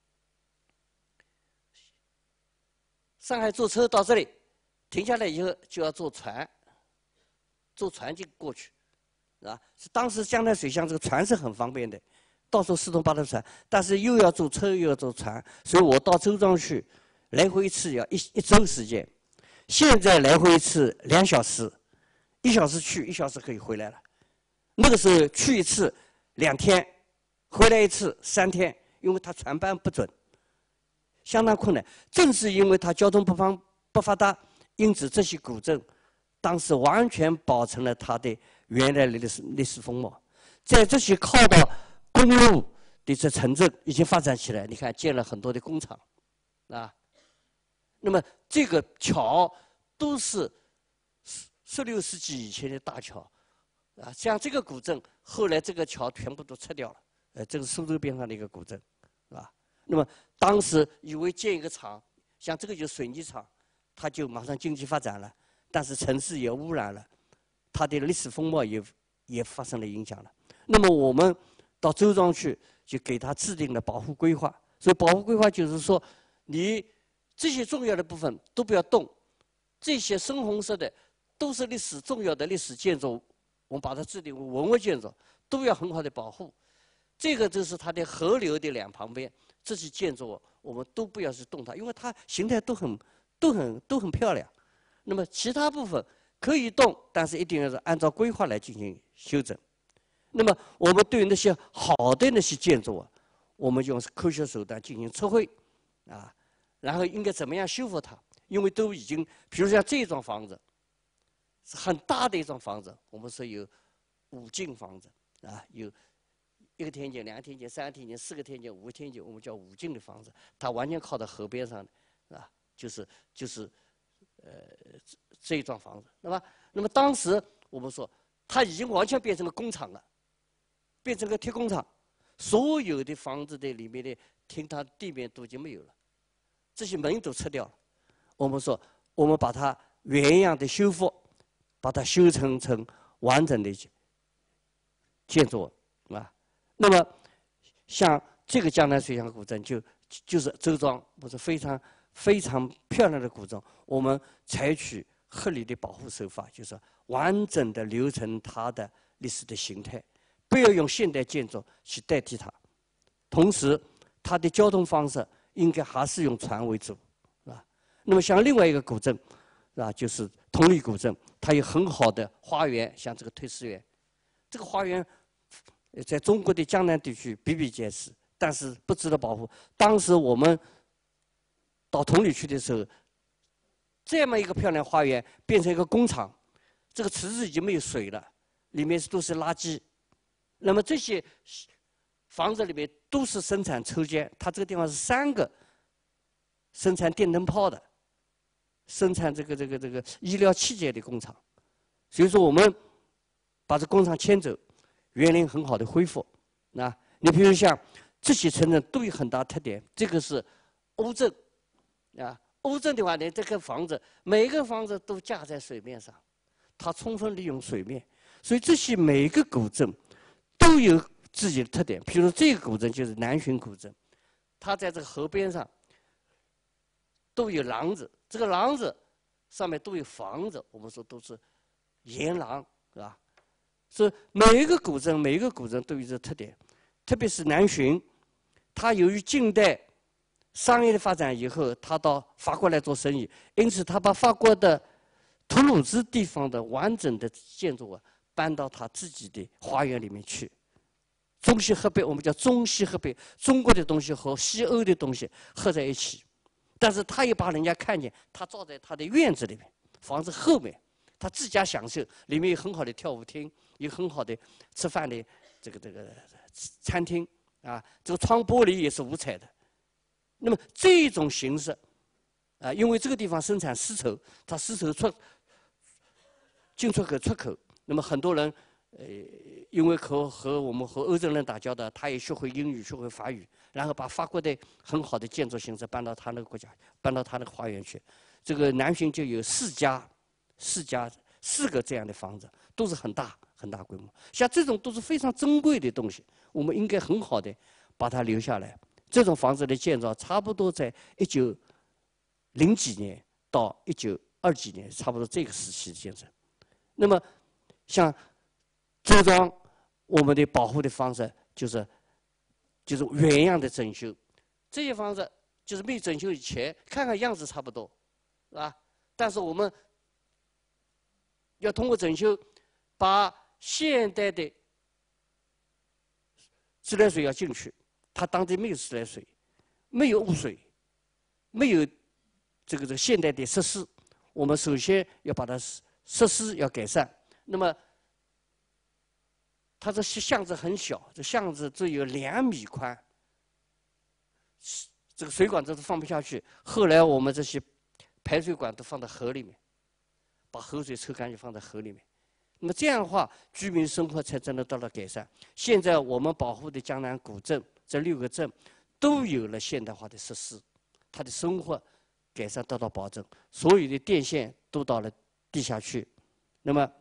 上海坐车到这里，停下来以后就要坐船，坐船就过去，是吧？当时江南水乡这个船是很方便的， 到时候四通八达船，但是又要坐车又要坐船，所以我到周庄去，来回一次要一一周时间。现在来回一次两小时，一小时去，一小时可以回来了。那个时候去一次两天，回来一次三天，因为他船班不准，相当困难。正是因为他交通不方不发达，因此这些古镇当时完全保存了它的原来的历史历史风貌。在这些靠到公路的这城镇已经发展起来，你看建了很多的工厂，啊，那么这个桥都是十六世纪以前的大桥，啊，像这个古镇后来这个桥全部都拆掉了，呃，这是苏州边上的一个古镇，啊，那么当时以为建一个厂，像这个就是水泥厂，它就马上经济发展了，但是城市也污染了，它的历史风貌也也发生了影响了。那么我们到周庄去，就给他制定了保护规划。所以保护规划就是说，你这些重要的部分都不要动，这些深红色的都是历史重要的历史建筑，我们把它制定为文物建筑，都要很好的保护。这个就是它的河流的两旁边，这些建筑我们都不要去动它，因为它形态都很都很都很漂亮。那么其他部分可以动，但是一定要是按照规划来进行修整。那么我们对那些好的那些建筑啊，我们用科学手段进行测绘，啊，然后应该怎么样修复它？因为都已经，比如像这幢房子，是很大的一幢房子，我们说有五进房子啊，有一个天井、两个天井、三个天井、四个天井、五个天井，我们叫五进的房子，它完全靠在河边上的，啊，就是就是呃这这一幢房子。那么那么当时我们说，它已经完全变成了工厂了。变成个铁工厂，所有的房子的里面的厅堂地面都已经没有了，这些门都拆掉了。我们说，我们把它原样的修复，把它修成成完整的建筑啊。那么，像这个江南水乡古镇就就是周庄，不是非常非常漂亮的古镇。我们采取合理的保护手法，就是完整的留存它的历史的形态。不要用现代建筑去代替它，同时，它的交通方式应该还是用船为主，是吧？那么像另外一个古镇，是吧？就是同里古镇，它有很好的花园，像这个退思园，这个花园在中国的江南地区比比皆是，但是不值得保护。当时我们到同里去的时候，这么一个漂亮花园变成一个工厂，这个池子已经没有水了，里面都是垃圾。那么这些房子里面都是生产抽间，它这个地方是三个生产电灯泡的，生产这个这个这个医疗器械的工厂。所以说我们把这工厂迁走，园林很好的恢复。那你比如像这些城镇都有很大特点，这个是瓯镇啊，瓯镇的话呢，这个房子每个房子都架在水面上，它充分利用水面，所以这些每一个古镇都有自己的特点。比如这个古镇就是南浔古镇，它在这个河边上都有廊子，这个廊子上面都有房子，我们说都是檐廊，是吧？所以每一个古镇，每一个古镇都有这个特点。特别是南浔，它由于近代商业的发展以后，它到法国来做生意，因此它把法国的图鲁兹地方的完整的建筑啊搬到他自己的花园里面去。中西合璧，我们叫中西合璧，中国的东西和西欧的东西合在一起。但是他也把人家看见，他造在他的院子里面，房子后面，他自家享受，里面有很好的跳舞厅，有很好的吃饭的这个这个餐厅啊，这个窗玻璃也是五彩的。那么这种形式啊，因为这个地方生产丝绸，它丝绸出进出口出口，那么很多人呃，因为和和我们和欧洲人打交道，他也学会英语，学会法语，然后把法国的很好的建筑形式搬到他那个国家，搬到他那个花园去。这个南浔就有四家，四家四个这样的房子，都是很大很大规模。像这种都是非常珍贵的东西，我们应该很好的把它留下来。这种房子的建造差不多在一九零几年到一九二几年，差不多这个时期的建成。那么，像周庄，我们的保护的方式就是就是原样的整修。这些房子就是没整修以前，看看样子差不多，是吧？但是我们要通过整修，把现代的自来水要进去，它当地没有自来水，没有污水，没有这个这个现代的设施，我们首先要把它设施要改善。那么，它这巷子很小，这巷子只有两米宽，这个水管都是放不下去。后来我们这些排水管都放到河里面，把河水抽干净放在河里面。那么这样的话，居民生活才真的得到改善。现在我们保护的江南古镇这六个镇都有了现代化的设施，它的生活改善得到保证，所有的电线都到了地下去。那么，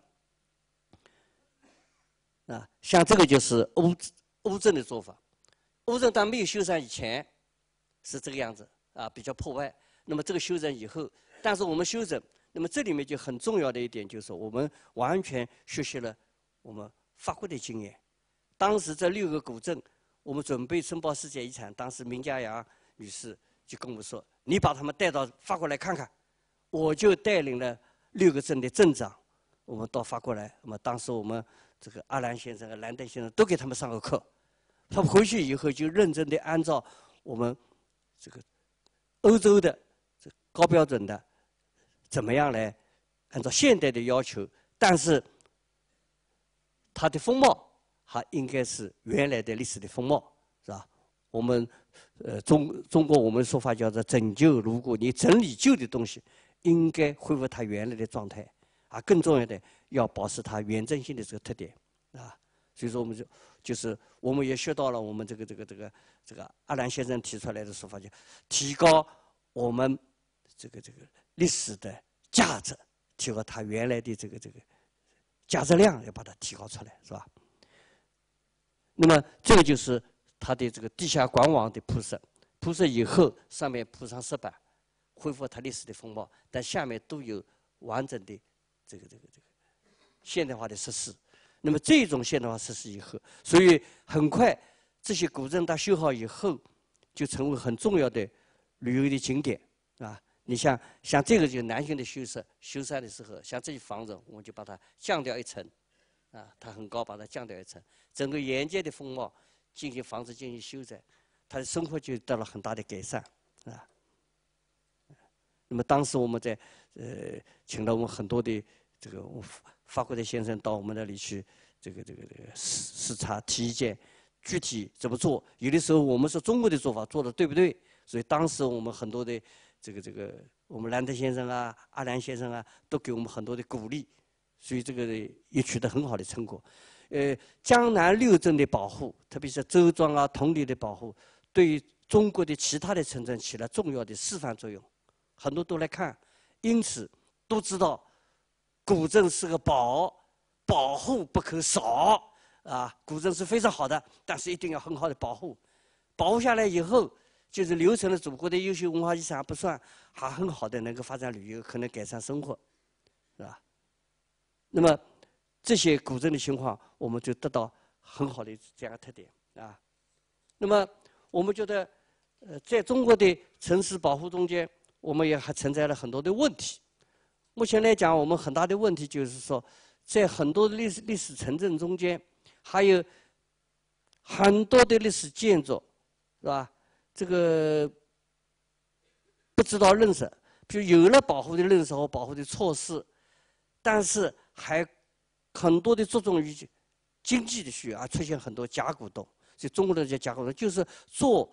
啊，像这个就是欧欧镇的做法。欧镇当没有修缮以前是这个样子啊，比较破败。那么这个修整以后，但是我们修整。那么这里面就很重要的一点就是，我们完全学习了我们法国的经验。当时这六个古镇，我们准备申报世界遗产，当时明家阳女士就跟我说：“你把他们带到法国来看看。”我就带领了六个镇的镇长，我们到法国来。那么当时我们这个阿兰先生和兰登先生都给他们上过课，他们回去以后就认真的按照我们这个欧洲的这高标准的。怎么样来按照现代的要求，但是它的风貌还应该是原来的历史的风貌，是吧？我们呃中中国我们说法叫做整旧，如果你整理旧的东西，应该恢复它原来的状态，啊，更重要的要保持它原真性的这个特点，啊，所以说我们就就是我们也学到了我们这个这个这个这个阿兰先生提出来的说法，就提高我们这个这个。历史的价值，提高它原来的这个这个价值量，要把它提高出来，是吧？那么这个就是它的这个地下管网的铺设，铺设以后上面铺上石板，恢复它历史的风貌，但下面都有完整的这个这个这个现代化的设施。那么这种现代化设施以后，所以很快这些古镇它修好以后，就成为很重要的旅游的景点，啊。你像像这个就是男性的修缮，修缮的时候，像这些房子，我们就把它降掉一层，啊，它很高，把它降掉一层，整个沿街的风貌进行房子进行修缮，他的生活就得了很大的改善，啊。那么当时我们在呃请了我们很多的这个法国的先生到我们那里去，这个这个这个视视察提意见，具体怎么做？有的时候我们是中国的做法做的对不对？所以当时我们很多的。这个这个，我们兰德先生啊、阿兰先生啊，都给我们很多的鼓励，所以这个也取得很好的成果。呃，江南六镇的保护，特别是周庄啊、同里的保护，对于中国的其他的城镇起了重要的示范作用，很多都来看，因此都知道古镇是个宝，保护不可少啊。古镇是非常好的，但是一定要很好的保护，保护下来以后。就是留成了祖国的优秀文化遗产不算，还很好的能够发展旅游，可能改善生活，是吧？那么这些古镇的情况，我们就得到很好的这样的特点啊。那么我们觉得，呃，在中国的城市保护中间，我们也还存在了很多的问题。目前来讲，我们很大的问题就是说，在很多的历史历史城镇中间，还有很多的历史建筑，是吧？这个不知道认识，就有了保护的认识和保护的措施，但是还很多的注重于经济的需要，而出现很多假古董。所以中国人叫假古董，就是做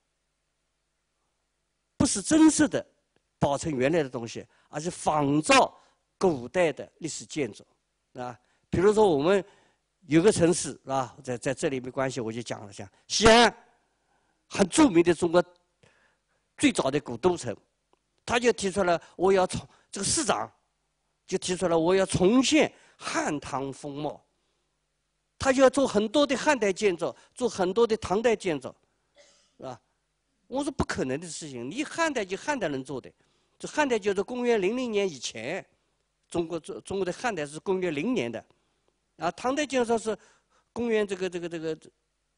不是真实的保存原来的东西，而是仿造古代的历史建筑啊。比如说我们有个城市啊，在在这里没关系，我就讲了，像西安。很著名的中国最早的古都城，他就提出了我要重这个市长就提出了我要重现汉唐风貌，他就要做很多的汉代建筑，做很多的唐代建筑，是吧？我说不可能的事情，你汉代就汉代人做的，这汉代就是公元零零年以前，中国中中国的汉代是公元零年的，啊，唐代建筑是公元这个这个这个。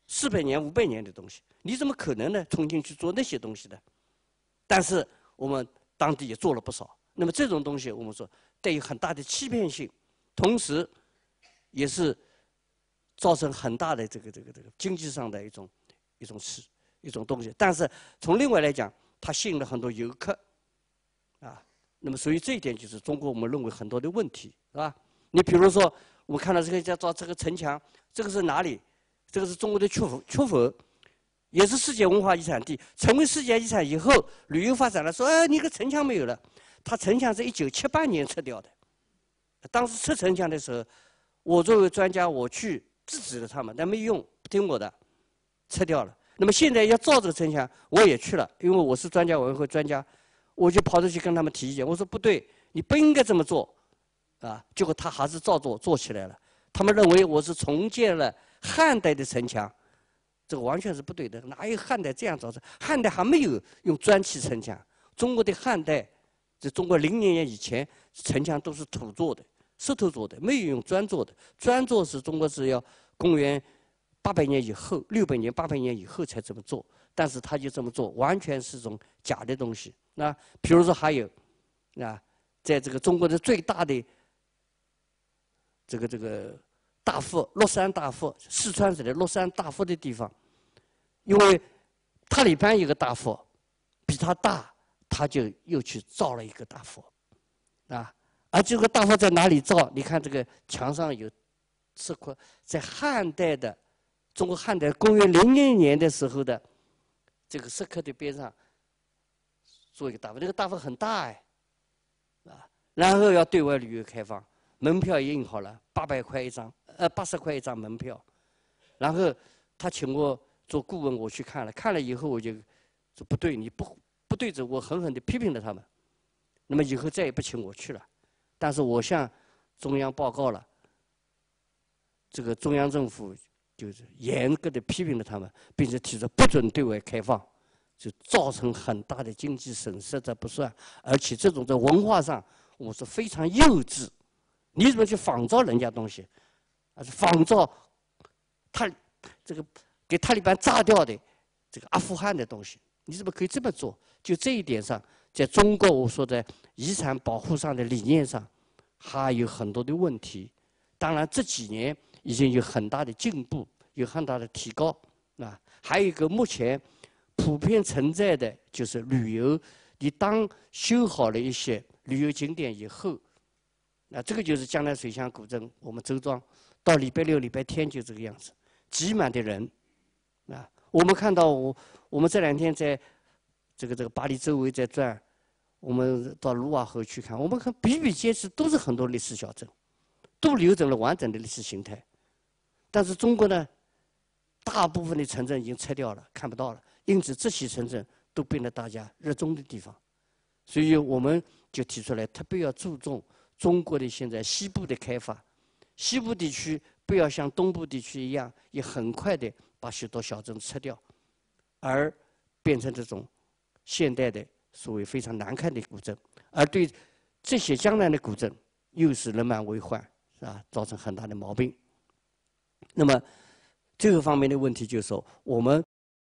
四百年、五百年的东西，你怎么可能呢？重新去做那些东西呢？但是我们当地也做了不少。那么这种东西，我们说带有很大的欺骗性，同时也是造成很大的这个这个这个经济上的一种一种是一种东西。但是从另外来讲，它吸引了很多游客，啊，那么所以这一点就是中国我们认为很多的问题，是吧？你比如说，我们看到这个叫造这个城墙，这个是哪里？这个是中国的曲阜，曲阜也是世界文化遗产地。成为世界遗产以后，旅游发展了，说哎，你个城墙没有了。它城墙是一九七八年撤掉的。当时撤城墙的时候，我作为专家，我去制止了他们，但没用，不听我的，撤掉了。那么现在要造这个城墙，我也去了，因为我是专家委员会专家，我就跑出去跟他们提意见，我说不对，你不应该这么做，啊，结果他还是照做，做起来了。他们认为我是重建了汉代的城墙，这个完全是不对的。哪有汉代这样造成？汉代还没有用砖砌城墙。中国的汉代，在中国零零年以前，城墙都是土做的、石头做的，没有用砖做的。砖做是中国是要公元八百年以后、六百年、八百年以后才这么做。但是他就这么做，完全是种假的东西。那比如说还有，啊，在这个中国的最大的这个这个。大佛，乐山大佛，四川省的乐山大佛的地方，因为塔利班有个大佛，比它大，他就又去造了一个大佛，啊，而这个大佛在哪里造？你看这个墙上有石窟，在汉代的中国汉代公元零零年的时候的这个石刻的边上做一个大佛，那个大佛很大哎，啊，然后要对外旅游开放，门票也印好了，八百块一张。呃，八十块一张门票，然后他请我做顾问，我去看了，看了以后我就说不对，你不不对着，我狠狠地批评了他们。那么以后再也不请我去了。但是我向中央报告了，这个中央政府就是严格的批评了他们，并且提出不准对外开放，就造成很大的经济损失，这不算，而且这种在文化上我是非常幼稚，你怎么去仿造人家东西？而是仿造他这个给塔利班炸掉的这个阿富汗的东西，你怎么可以这么做？就这一点上，在中国我说的遗产保护上的理念上，还有很多的问题。当然这几年已经有很大的进步，有很大的提高啊。还有一个目前普遍存在的就是旅游，你当修好了一些旅游景点以后，那这个就是江南水乡古镇，我们周庄。到礼拜六、礼拜天就这个样子，挤满的人，啊，我们看到我，我们这两天在这个这个巴黎周围在转，我们到卢瓦河去看，我们看比比皆是，都是很多历史小镇，都留着了完整的历史形态。但是中国呢，大部分的城镇已经拆掉了，看不到了，因此这些城镇都变得大家热衷的地方，所以我们就提出来，特别要注重中国的现在西部的开发。西部地区不要像东部地区一样，也很快的把许多小镇拆掉，而变成这种现代的所谓非常难看的古镇，而对这些江南的古镇又是人满为患，是吧？造成很大的毛病。那么这个方面的问题就是说，我们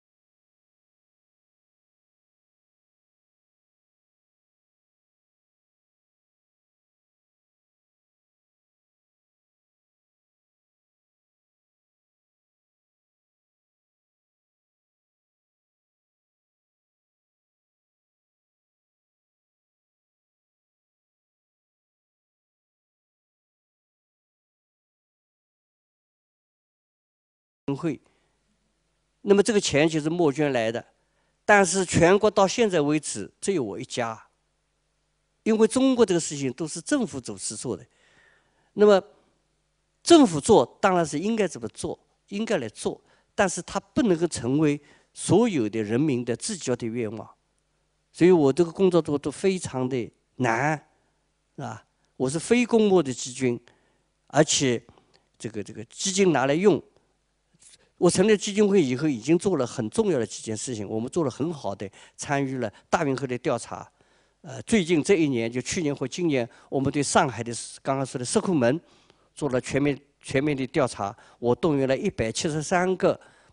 会，那么这个钱就是募捐来的，但是全国到现在为止只有我一家，因为中国这个事情都是政府主持做的，那么政府做当然是应该怎么做，应该来做，但是它不能够成为所有的人民的自觉的愿望，所以我这个工作做都非常的难，啊，我是非公募的基金，而且这个这个基金拿来用。我成立基金会以后，已经做了很重要的几件事情。我们做了很好的，参与了大运河的调查。呃，最近这一年，就去年和今年，我们对上海的刚刚说的石库门做了全面全面的调查。我动员了一百七十三个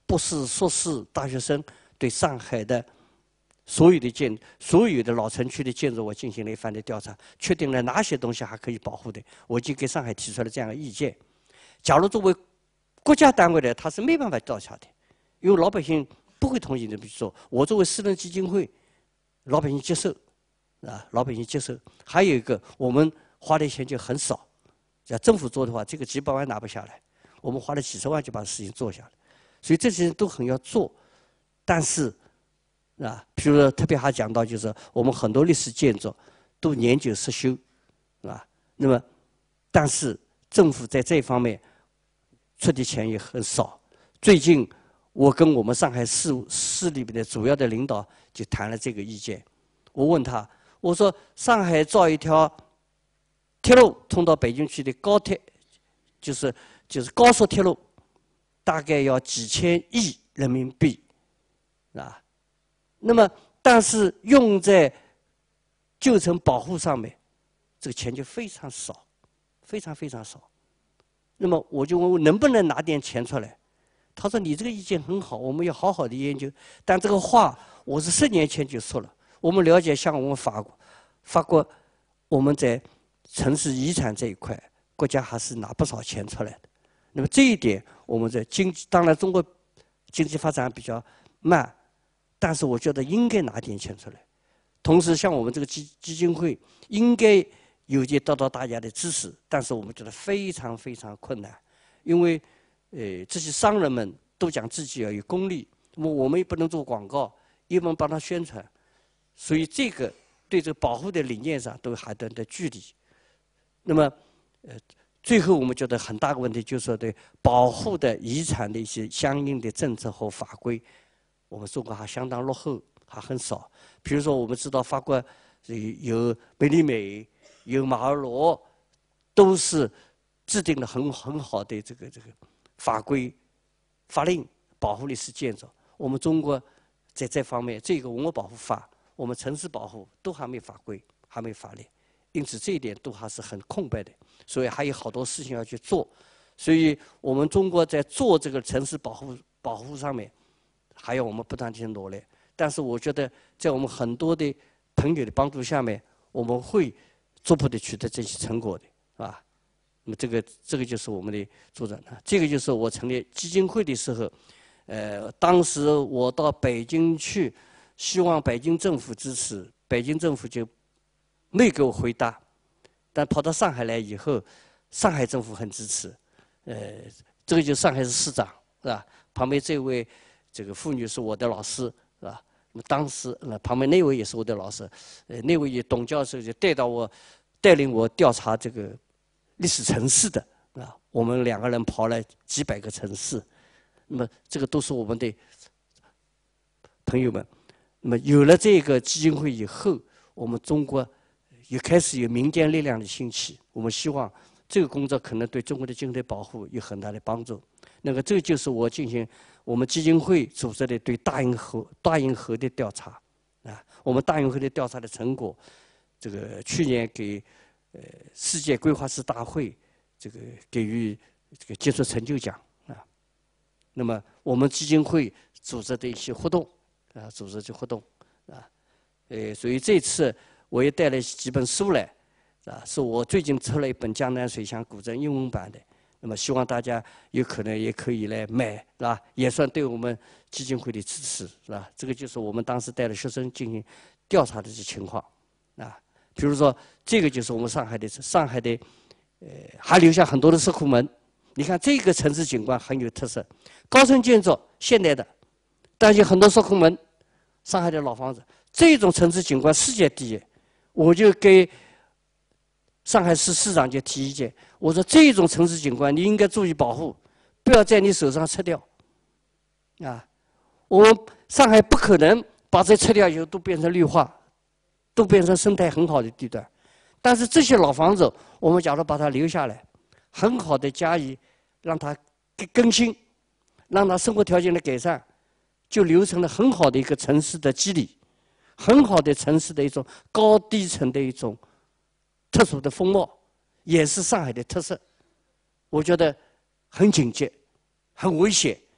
博士、硕士大学生对上海的所有的建、所有的老城区的建筑，我进行了一番的调查，确定了哪些东西还可以保护的。我已经给上海提出了这样的意见。假如作为国家单位的，他是没办法调查的，因为老百姓不会同意这么去做。我作为私人基金会，老百姓接受，啊，老百姓接受。还有一个，我们花的钱就很少，要政府做的话，这个几百万拿不下来，我们花了几十万就把事情做下来。所以这些人都很要做，但是。啊，譬如说，特别还讲到，就是我们很多历史建筑都年久失修，啊，那么，但是政府在这方面出的钱也很少。最近我跟我们上海市市里面的主要的领导就谈了这个意见。我问他，我说上海造一条铁路通到北京去的高铁，就是就是高速铁路，大概要几千亿人民币，啊。那么，但是用在旧城保护上面，这个钱就非常少，非常非常少。那么我就问，能不能拿点钱出来？他说：“你这个意见很好，我们要好好的研究。”但这个话我是十年前就说了。我们了解，像我们法国，法国我们在城市遗产这一块，国家还是拿不少钱出来的。那么这一点，我们在经济，当然中国经济发展比较慢。但是我觉得应该拿点钱出来，同时像我们这个基基金会应该有些得到大家的支持，但是我们觉得非常非常困难，因为呃这些商人们都讲自己要有功利，那么我们也不能做广告，也不能帮他宣传，所以这个对这个保护的理念上都还有点距离。那么呃最后我们觉得很大的问题就是说对保护的遗产的一些相应的政策和法规。我们中国还相当落后，还很少。比如说，我们知道法国有梅里美，有马尔罗，都是制定了很很好的这个这个法规、法令保护历史建筑。我们中国在这方面，这个文物保护法，我们城市保护都还没法规，还没法令，因此这一点都还是很空白的。所以还有好多事情要去做。所以我们中国在做这个城市保护保护上面。还要我们不断去努力，但是我觉得在我们很多的朋友的帮助下面，我们会逐步的取得这些成果的，啊。那么这个这个就是我们的主张啊，这个就是我成立基金会的时候，呃，当时我到北京去，希望北京政府支持，北京政府就没给我回答，但跑到上海来以后，上海政府很支持，呃，这个就是上海市市长是吧？旁边这位。这个妇女是我的老师，是吧？那么当时，那旁边那位也是我的老师，呃，那位董教授就带到我，带领我调查这个历史城市的，啊，我们两个人跑了几百个城市，那么这个都是我们的朋友们。那么有了这个基金会以后，我们中国也开始有民间力量的兴起。我们希望这个工作可能对中国的经济保护有很大的帮助。那个，这就是我进行我们基金会组织的对大运河、大运河的调查，啊，我们大运河的调查的成果，这个去年给呃世界规划师大会这个给予这个杰出成就奖啊。那么我们基金会组织的一些活动啊，组织的活动啊，呃，所以这次我也带了几本书来，啊，是我最近出了一本《江南水乡古镇》英文版的。那么希望大家有可能也可以来买，是吧？也算对我们基金会的支持，是吧？这个就是我们当时带着学生进行调查的这些情况，啊，比如说这个就是我们上海的上海的，呃，还留下很多的石库门。你看这个城市景观很有特色，高层建筑现代的，但是很多石库门，上海的老房子，这种城市景观世界第一。我就给上海市市长就提意见。我说这种城市景观你应该注意保护，不要在你手上撤掉。啊，我们上海不可能把这撤掉以后都变成绿化，都变成生态很好的地段。但是这些老房子，我们假如把它留下来，很好的加以让它更新，让它生活条件的改善，就留成了很好的一个城市的肌理，很好的城市的一种高低层的一种特殊的风貌。也是上海的特色，我觉得很警戒，很危险。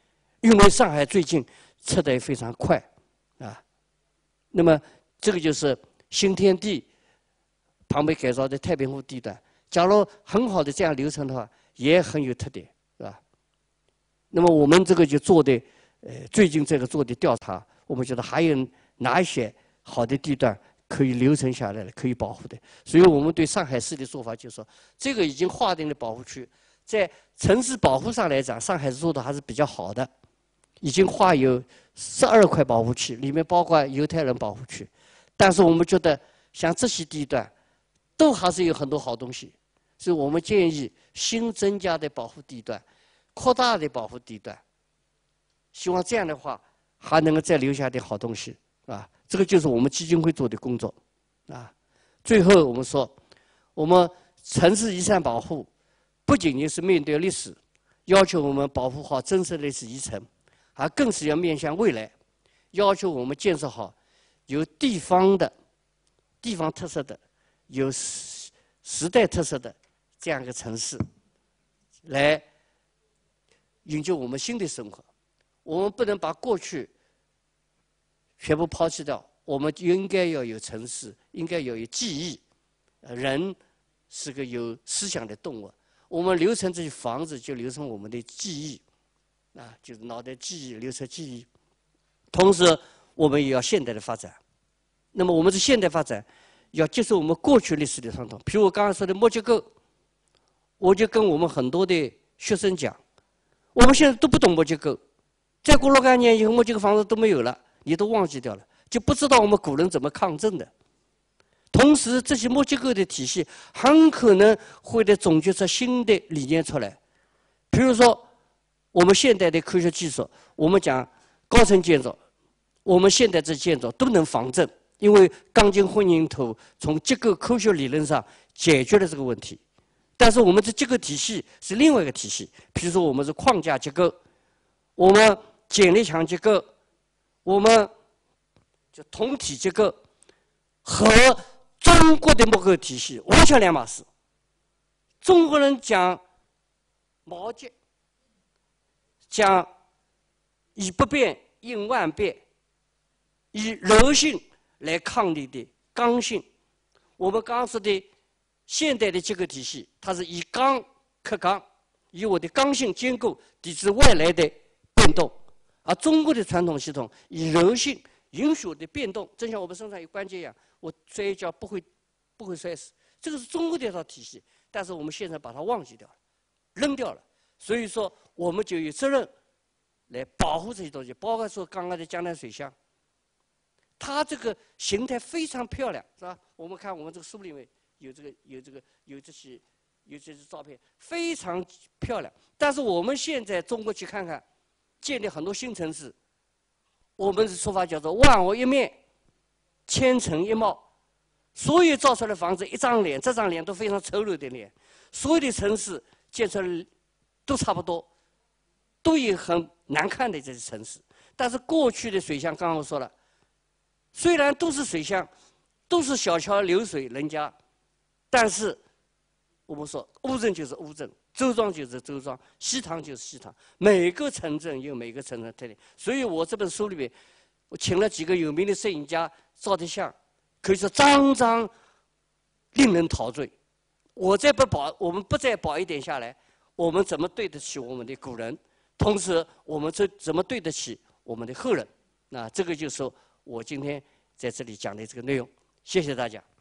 因为上海最近测得也非常快，啊，那么这个就是新天地旁边改造的太平湖地段，假如很好的这样流程的话，也很有特点，是吧？那么我们这个就做的，呃，最近这个做的调查，我们觉得还有哪一些好的地段可以留存下来了，可以保护的。所以我们对上海市的做法就是说，这个已经划定的保护区，在城市保护上来讲，上海市做的还是比较好的。已经划有十二块保护区，里面包括犹太人保护区。但是我们觉得，像这些地段，都还是有很多好东西，所以我们建议新增加的保护地段，扩大的保护地段。希望这样的话，还能够再留下点好东西，啊，这个就是我们基金会做的工作，啊。最后我们说，我们城市遗产保护，不仅仅是面对历史，要求我们保护好真实历史遗产。而更是要面向未来，要求我们建设好有地方的、地方特色的、有时时代特色的这样一个城市，来营救我们新的生活。我们不能把过去全部抛弃掉，我们应该要有城市，应该要有记忆。人是个有思想的动物，我们留存这些房子，就留存我们的记忆。啊，就是脑袋记忆，留存记忆。同时，我们也要现代的发展。那么，我们是现代发展，要接受我们过去历史的传统。比如我刚才说的莫结构，我就跟我们很多的学生讲，我们现在都不懂莫结构，再过若干年以后，莫结构房子都没有了，你都忘记掉了，就不知道我们古人怎么抗震的。同时，这些莫结构的体系很可能会得总结出新的理念出来，比如说。我们现代的科学技术，我们讲高层建筑，我们现代这建筑都能防震，因为钢筋混凝土从结构科学理论上解决了这个问题。但是我们的结构体系是另外一个体系，比如说我们是框架结构，我们剪力墙结构，我们就筒体结构，和中国的木构体系完全两码事。中国人讲毛结。讲以不变应万变，以柔性来抗力的刚性。我们刚说的现代的结构体系，它是以刚克刚，以我的刚性坚固抵制外来的变动；而中国的传统系统以柔性允许我的变动，正像我们身上有关节一样，我摔一跤不会不会摔死。这个是中国的一套体系，但是我们现在把它忘记掉了，扔掉了。所以说，我们就有责任来保护这些东西，包括说刚刚的江南水乡，它这个形态非常漂亮，是吧？我们看我们这个书里面有这个有这个有这些有这些照片，非常漂亮。但是我们现在中国去看看，建立很多新城市，我们的说法叫做万屋一面，千城一貌，所有造出来的房子一张脸，这张脸都非常丑陋的脸，所有的城市建出来。都差不多，都有很难看的这些城市。但是过去的水乡，刚刚我说了，虽然都是水乡，都是小桥流水人家，但是我们说乌镇就是乌镇，周庄就是周庄，西塘就是西塘，每个城镇有每个城镇的特点。所以我这本书里面，我请了几个有名的摄影家照的相，可以说张张令人陶醉。我再不保，我们不再保一点下来。我们怎么对得起我们的古人？同时，我们这怎么对得起我们的后人？那这个就是我今天在这里讲的这个内容。谢谢大家。